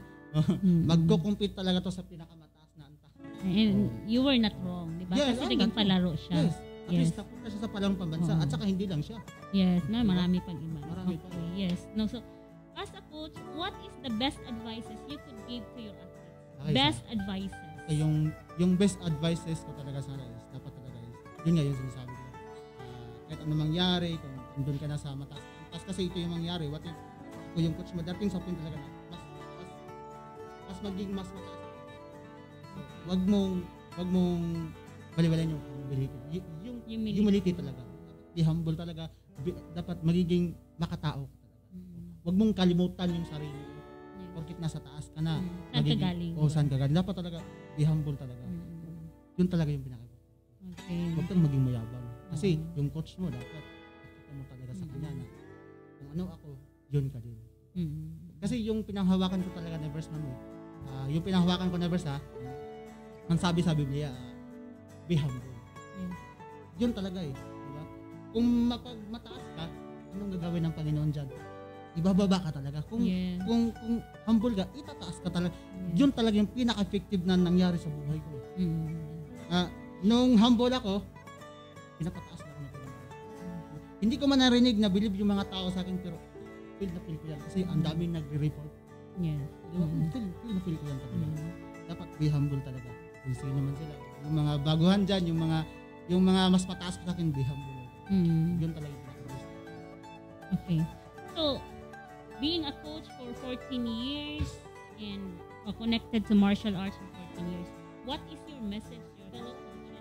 Mm. Magko-compete talaga to sa pinakamataas na antas. And you were not wrong, di ba? Yes, Kasi I'm naging not wrong. palaro siya. Yes. At Yes. least napunta siya sa palang pambansa. Oo. At saka hindi lang siya. Yes, no, marami pang iba. Marami pa. Okay, yes. No, so, as a coach, what is the best advices you could give to your athletes? Okay, Best advices. So, yung yung best advices ko talaga sana is dapat talaga is yun nga yung sinasabi ko. Ah, kahit ano mangyari, kung andun ka na sa mataas. Tapos kasi ito yung mangyari, what if kung yung coach mo dating sa point talaga na mas mas mas maging mas mataas. So, wag mong wag mong baliwalain yung humility. Y- yung Humility. humility talaga. Be humble talaga. Be- dapat magiging makatao ka talaga. Mm. Wag mong kalimutan yung sarili mo. Yes. Porkit nasa taas ka na. Mm. Saan ka magiging- galing? O saan ka galing. Dapat talaga be humble talaga. Mm. Yun talaga yung pinaka. Okay. Huwag kang maging mayabang. Kasi Mm. yung coach mo dapat nakita mo talaga sa Mm. kanya na kung ano ako, yun ka din. Mm. Kasi yung pinanghawakan ko talaga never sa mo. Ah, yung pinanghawakan ko never sa ang sabi sa Biblia, ah, be humble. Yes. Yun talaga eh. Diba? Kung mapag mataas ka, anong gagawin ng Panginoon dyan? Ibababa ka talaga. Kung Yes. kung kung humble ka, itataas ka talaga. Yes. Yun talaga yung pinaka-effective na nangyari sa buhay ko. Mm. Ah, nung humble ako, pinapataas na ako ng Panginoon. Hindi ko man narinig na believe yung mga tao sa akin, pero feel na feel ko yan. Kasi ang daming nagre-report. Yes. Di ba? Mm. Feel, feel na feel ko yan talaga. Mm. Dapat be humble talaga. Kung sino man sila. Yung mga baguhan dyan, yung mga yung mga mas mataas pa sa akin, be humble. Mm. Yun talaga yung pinaka-best. Okay. So, being a coach for fourteen years and uh, connected to martial arts for fourteen years, what is your message to your fellow coaches?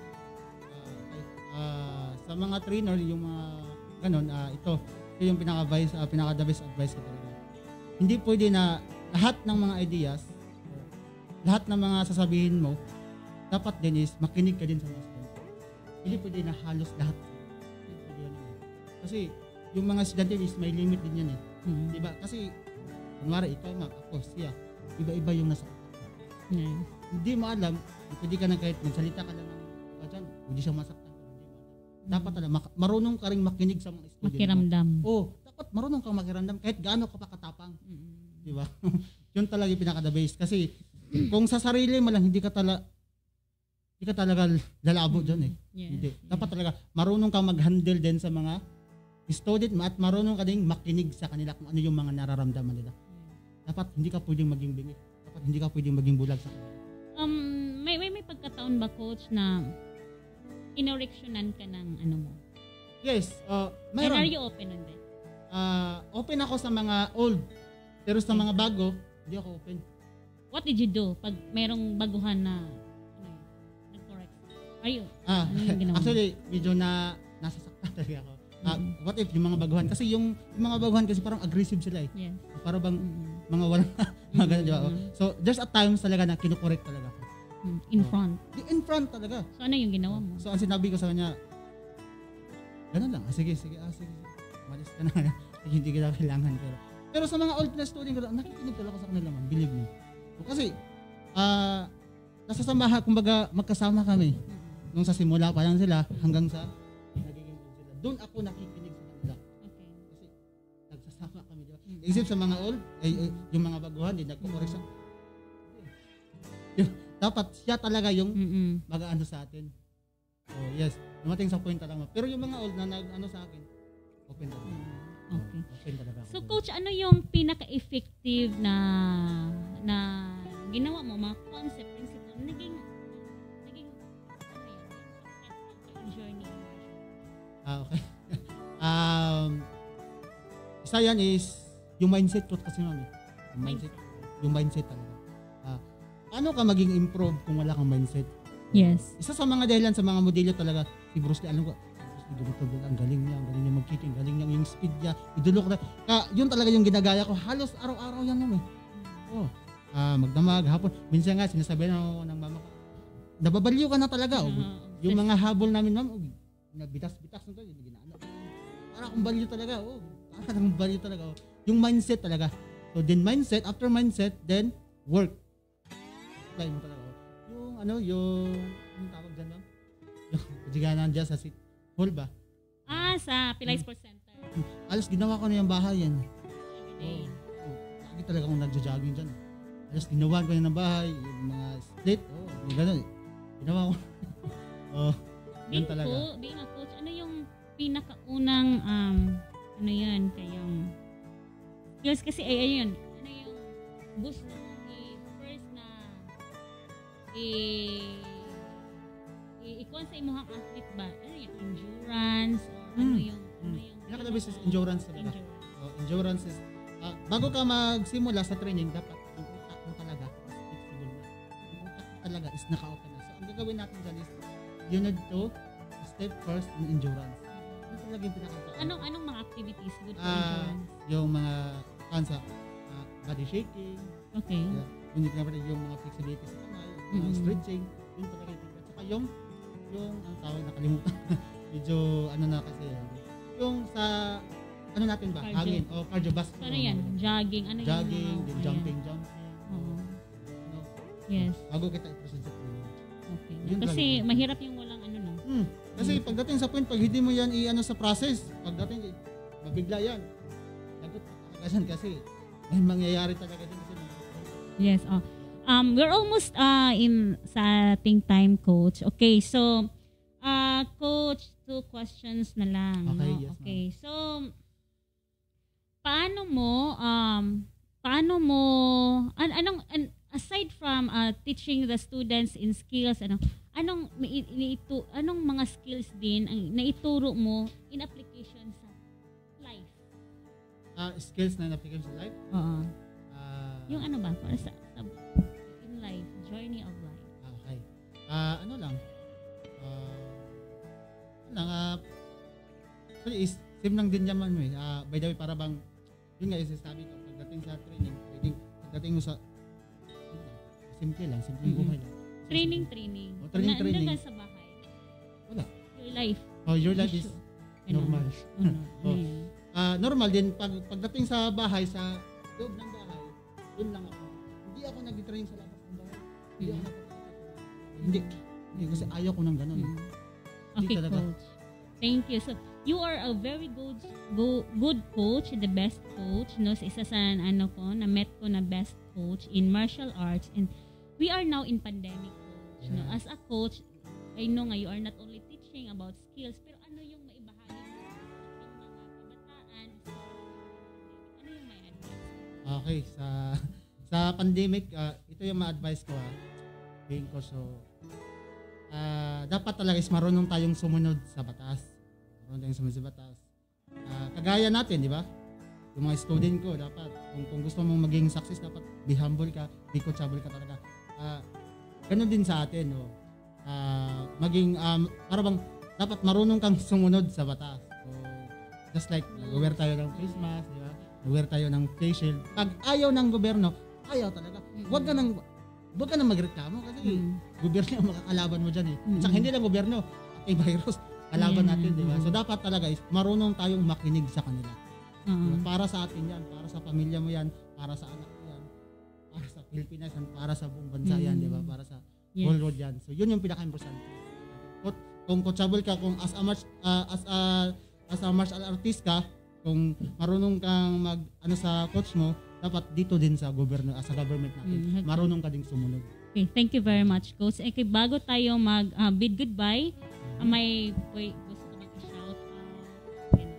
Ah, okay. Ah, sa mga trainer, yung mga ganun, ah, ito, ito yung pinaka-advice, ah, pinaka-the best advice ko talaga. Hindi pwede na lahat ng mga ideas, or lahat ng mga sasabihin mo, dapat din is makinig ka din sa mga estudyante. Hindi pwede na halos lahat. Hindi pwede yan eh. Kasi yung mga estudyante is may limit din yan eh. Mm. Diba? Kasi, kunwari, ikaw ma'am, ako, siya, iba-iba yung nasa utak. Yes. Hindi mo alam, pwede ka na kahit magsalita ka lang ng iba dyan, hindi siya masaktan. Hindi mo alam. Dapat alam, mak- marunong ka rin makinig sa mga estudyante. Makiramdam. Oh, dapat marunong kang makiramdam kahit gaano ka pa katapang. Mm. Di ba? Yun talaga yung pinaka-the base. Kasi, kung sa sarili mo lang, hindi ka talaga, hindi ka talaga lalabo dyan eh. Yes. Hindi. Dapat talaga, marunong kang mag-handle din sa mga student mo at marunong ka din makinig sa kanila kung ano yung mga nararamdaman nila. Dapat hindi ka pwedeng maging bingi. Dapat hindi ka pwedeng maging bulag sa kanila. Um, may, may may pagkataon ba, coach, na inoreksyonan ka ng ano mo? Yes, uh, And are mayroon. you open on that? Uh, open ako sa mga old. Pero sa mga bago, hindi ako open. What did you do pag mayroong baguhan na ano yun, nag-correct? Are you? Ah, Ano yung ginawa mo? actually, medyo na nasasaktan talaga ako. Ah, Mm. what if yung mga baguhan? Kasi yung, yung mga baguhan kasi parang aggressive sila eh. Yes. Para bang Mm. mga walang mga ganun, di ba? Mm. So, there's a times talaga na kinukorek talaga ako. Mm. In Oh. front. Di in front talaga. So ano yung ginawa mo? So, ang sinabi ko sa kanya, ganun lang. Ah, sige, sige. Ah, sige. sige. Malis ka na. Hindi kita kailangan. Pero, pero sa mga old na student ko, nakikinig talaga sa kanila man. Believe me. So, kasi, ah, nasasamahan, kumbaga, magkasama kami. Nung sa simula pa lang sila, hanggang sa nagiging old sila. Doon ako nakikinig sa kanila. Okay. Kasi, nagsasama kami, di ba? Mm. Except sa mga old, ay, ay, yung mga baguhan, di nagkukorek sa... Yung- Dapat siya talaga yung Mm-mm. mag-ano sa atin. Oh, yes. Dumating sa point talaga. Pero yung mga old na nag-ano sa akin, open talaga. Okay. Open talaga. ako So doon. coach, ano yung pinaka-effective na na ginawa mo, mga concept, principle, naging naging ano yun, successful ka in journey in martial arts? Ah, okay. um, isa yan is yung mindset ko kasi mami. Yung mindset. Yung mindset talaga. Ah, ano ka maging improve kung wala kang mindset? Yes. Isa sa mga dahilan sa mga modelo talaga, si Bruce Lee, alam ko, si Bruce Lee, ganito, ang galing niya, ang galing niya mag-kicking, galing niya yung speed niya, idulok na. Kaya yun talaga yung ginagaya ko, halos araw-araw yan naman. Oh, ah, magdamag, hapon. Minsan nga, sinasabi na ako ng mama ko, nababaliw ka na talaga. Oh. Uh, Yung mga habol namin, ma'am, oh, nabitas-bitas na to, yung ginaano. Para akong baliw talaga, oh. Para akong baliw talaga, oh. Yung mindset talaga. So then mindset, after mindset, then work. Apply mo talaga. Oh. Yung ano, yung, yung tawag dyan, ma'am? Yung kajiganan dyan sa sit hall ba? ah, sa Pilay Sports Center. Alos ginawa ko na yung bahay yan. Everyday. Oh. lagi talaga akong nagja-jogging dyan. Alas, ginawa ko yun ng bahay, yung mga split, oh, yung gano'n. Ginawa ko. oh, yun Being, talaga. co- being a coach, ano yung pinakaunang, um, ano yun, kayong skills kasi, ay, ayun, ano yung gusto mo i-first na i- i- i-con sa imuhang athlete ba? Ano yung endurance? Or ano Hmm. yung, ano yung, Pinaka-the best is endurance talaga. endurance. Oh, endurance is, ah, bago ka magsimula sa training, dapat yung utak mo talaga is flexible na. Yung utak mo talaga is naka-open na. So, ang gagawin natin dyan is, you need to step first in endurance. Yun talaga yung pinaka- Anong, anong mga activities good for Ah, endurance? yung mga kansa, ah, body shaking, Okay. yeah, yung, yung, yung mga flexibility sa kamay, yung mga Mhm. stretching, yun talaga yung at saka yung, yung, ang tawag nakalimutan, medyo, ano na kasi, yung sa, ano natin ba, Cardio. hangin, o cardiovascular. So, ano yan? Jogging? Ano Jogging, yung mga, then ayan. jumping, jumping. Oo. Ano, Yes. bago kita i-present sa training. Okay. Yun Kasi talaga. mahirap yung walang ano no. Hmm. Kasi Mm. pagdating sa point, pag hindi mo yan i-ano sa process, pagdating, mabigla yan. Lagot ka talaga yan kasi may mangyayari talaga din kasi mga Yes. Oh. Um, we're almost uh, in sa ating time, Coach. Okay, so, uh, Coach, two questions na lang. Okay, no? yes, ma'am. Okay, so, paano mo, um, paano mo, an anong, an, aside from uh, teaching the students in skills, ano, anong, mai- initu, anong mga skills din ang naituro mo in application sa life? ah, skills na na-application sa life. Oo. Ah, Yung ano ba, para sa, sa in life, journey of life. ah, okay. Ah, ano lang. Ah, ano lang, ah, actually, is, same lang din naman mo eh. Ah, by the way, para bang, yun nga, isasabi ko, pagdating sa training, training, pagdating mo sa, yun lang, simple lang, simple Mhm. buhay lang. Training, training. Oh, training, Na- training. nandun ka sa bahay. Wala. Your life. Oh, your life is Ano? normal. Ano? Oh. Ano yun? Ah, normal din pag pagdating sa bahay, sa loob ng bahay, yun lang ako. Hindi ako nag-train sa labas ng bahay. Hindi ako Mhm. napapakita. Hindi. Hindi kasi ayaw ko ng ganun. Mm. Hindi Okay, talaga. coach. Thank you. So, you are a very good go, good coach, the best coach. No, sa isa sa ano ko, na met ko na best coach in martial arts, and we are now in pandemic, coach. No, Yeah. as a coach, I know nga you are not only teaching about skills, pero ano yung maibahagi mo sa ating mga kabataan? Ano yung may advice? Okay, sa sa pandemic, ah, ito yung ma-advise ko ah. Being ko so ah, dapat talaga is marunong tayong sumunod sa batas. Marunong tayong sumunod sa batas. Ah, kagaya natin, di ba? Yung mga student ko, dapat kung, kung gusto mong maging success, dapat be humble ka, be coachable ka talaga. Ah, ganun din sa atin, no. Ah, maging um, para bang dapat marunong kang sumunod sa batas. So, just like nag-wear tayo ng face mask, di ba? Nag-wear tayo ng face shield. Pag ayaw ng gobyerno, ayaw talaga. Huwag ka nang huwag ka nang magreklamo kasi Mm. gobyerno ang makakalaban mo diyan eh. Mm. Saka hindi lang gobyerno, pati virus kalaban Yeah. natin, di ba? Mm. So dapat talaga is marunong tayong makinig sa kanila. Oo. Diba? Para sa atin yan, para sa pamilya mo yan, para sa anak mo yan, para sa Pilipinas yan, para sa buong bansa yan, Mm. di ba? Para sa Yes. whole world yan. So yun yung pinaka-importante. Kung, kung coachable ka, kung as a march, ah, as a as a martial artist ka, kung marunong kang mag ano sa coach mo, dapat dito din sa gobyerno, as a government natin, Mm. marunong ka ding sumunod. Okay, thank you very much, Coach. Okay, bago tayo mag uh, bid goodbye, uh, may wait, gusto ko mag-shout out. Okay.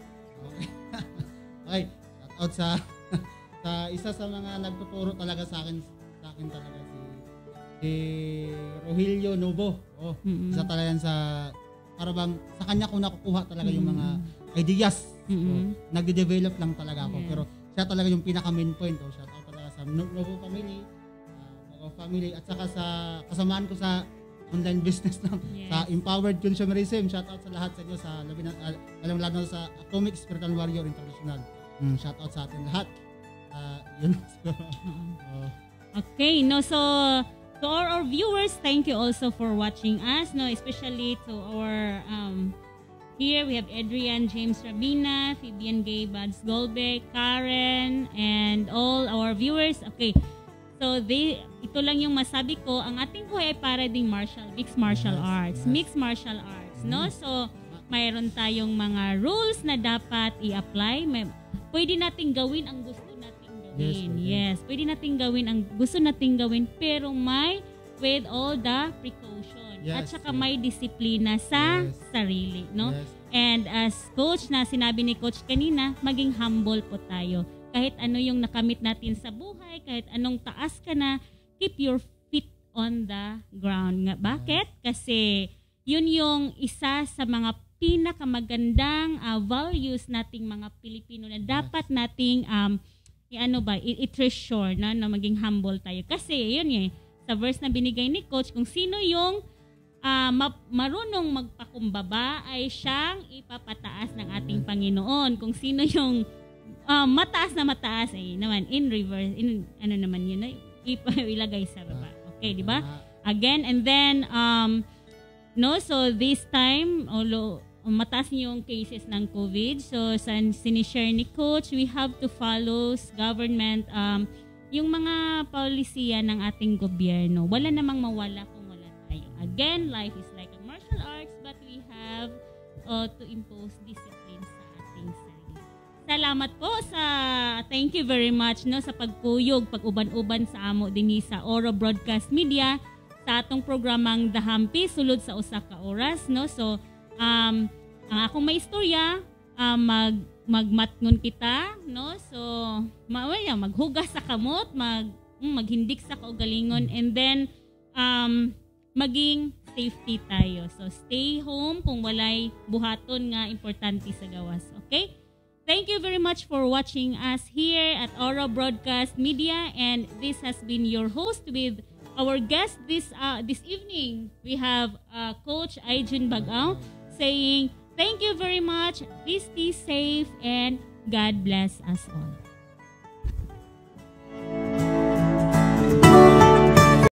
Okay, shout out sa sa isa sa mga nagtuturo talaga sa akin sa akin talaga si si Rogelio Novo. Oh, Mm-mm. isa talaga yan sa para bang sa kanya ko nakukuha talaga yung mga ideas. Mm-mm. Oh, nagde-develop lang talaga ako Yes. pero siya talaga yung pinaka main point. Oh, shout out talaga sa No- Novo family, uh, Novo family at saka sa kasamaan ko sa online business ng Yes. sa Empowered Consumerism. Shout out sa lahat sa inyo sa labi na uh, alam lalo sa Atomic Spiritual Warrior International. Mm, shout out sa atin lahat. Uh, yun. Oh, Okay, no, so to all our viewers, thank you also for watching us, no, especially to our um here we have Adrian James Rabina, Fabian Gay Bads Golbeck, Karen, and all our viewers. Okay. So they ito lang yung masabi ko, ang ating buhay ay para ding martial, mixed martial Yes, arts, yes. mixed martial arts, no? So mayroon tayong mga rules na dapat i-apply. May, pwede nating gawin ang gusto nating gawin. gawin. Yes, Yes, pwede nating gawin ang gusto nating gawin pero may with all the precaution. At Yes, saka yes. may disiplina sa Yes. sarili, no? Yes. And as coach na sinabi ni coach kanina, maging humble po tayo. Kahit ano yung nakamit natin sa buhay, kahit anong taas ka na, keep your feet on the ground. Nga, bakit? Kasi yun yung isa sa mga pinakamagandang uh, values nating mga Pilipino na dapat nating um, i-ano ba, i- i-treasure na, na maging humble tayo. Kasi yun eh, sa verse na binigay ni coach, kung sino yung uh, ma- marunong magpakumbaba ay siyang ipapataas ng ating Panginoon. Kung sino yung uh, mataas na mataas ay naman in reverse, in ano naman yun, ay ipilagay sa baba. Okay, di ba? Again, and then um no, so this time although mataas yung cases ng COVID, so sa sinishare ni coach, we have to follow government um yung mga polisiya ng ating gobyerno. Wala namang mawala kung wala tayo. Again, life is like a martial arts, but we have uh, to impose discipline sa ating sarili. Salamat po sa, thank you very much no sa pagkuyog, pag-uban-uban sa amo dinhi sa Oro Broadcast Media sa atong programang The Hampi sulod sa usa ka oras, no. So um ang akong may istorya, um, mag magmatngon kita, no. So mawaya maghugas sa kamot, mag mm, maghindik sa kaugalingon, and then um maging safety tayo. So stay home kung walay buhaton nga importante sa gawas. Okay? Thank you very much for watching us here at Oro Broadcast Media, and this has been your host with our guest this uh, this evening. We have uh, Coach Aijun Bagao saying thank you very much. Please be safe and God bless us all.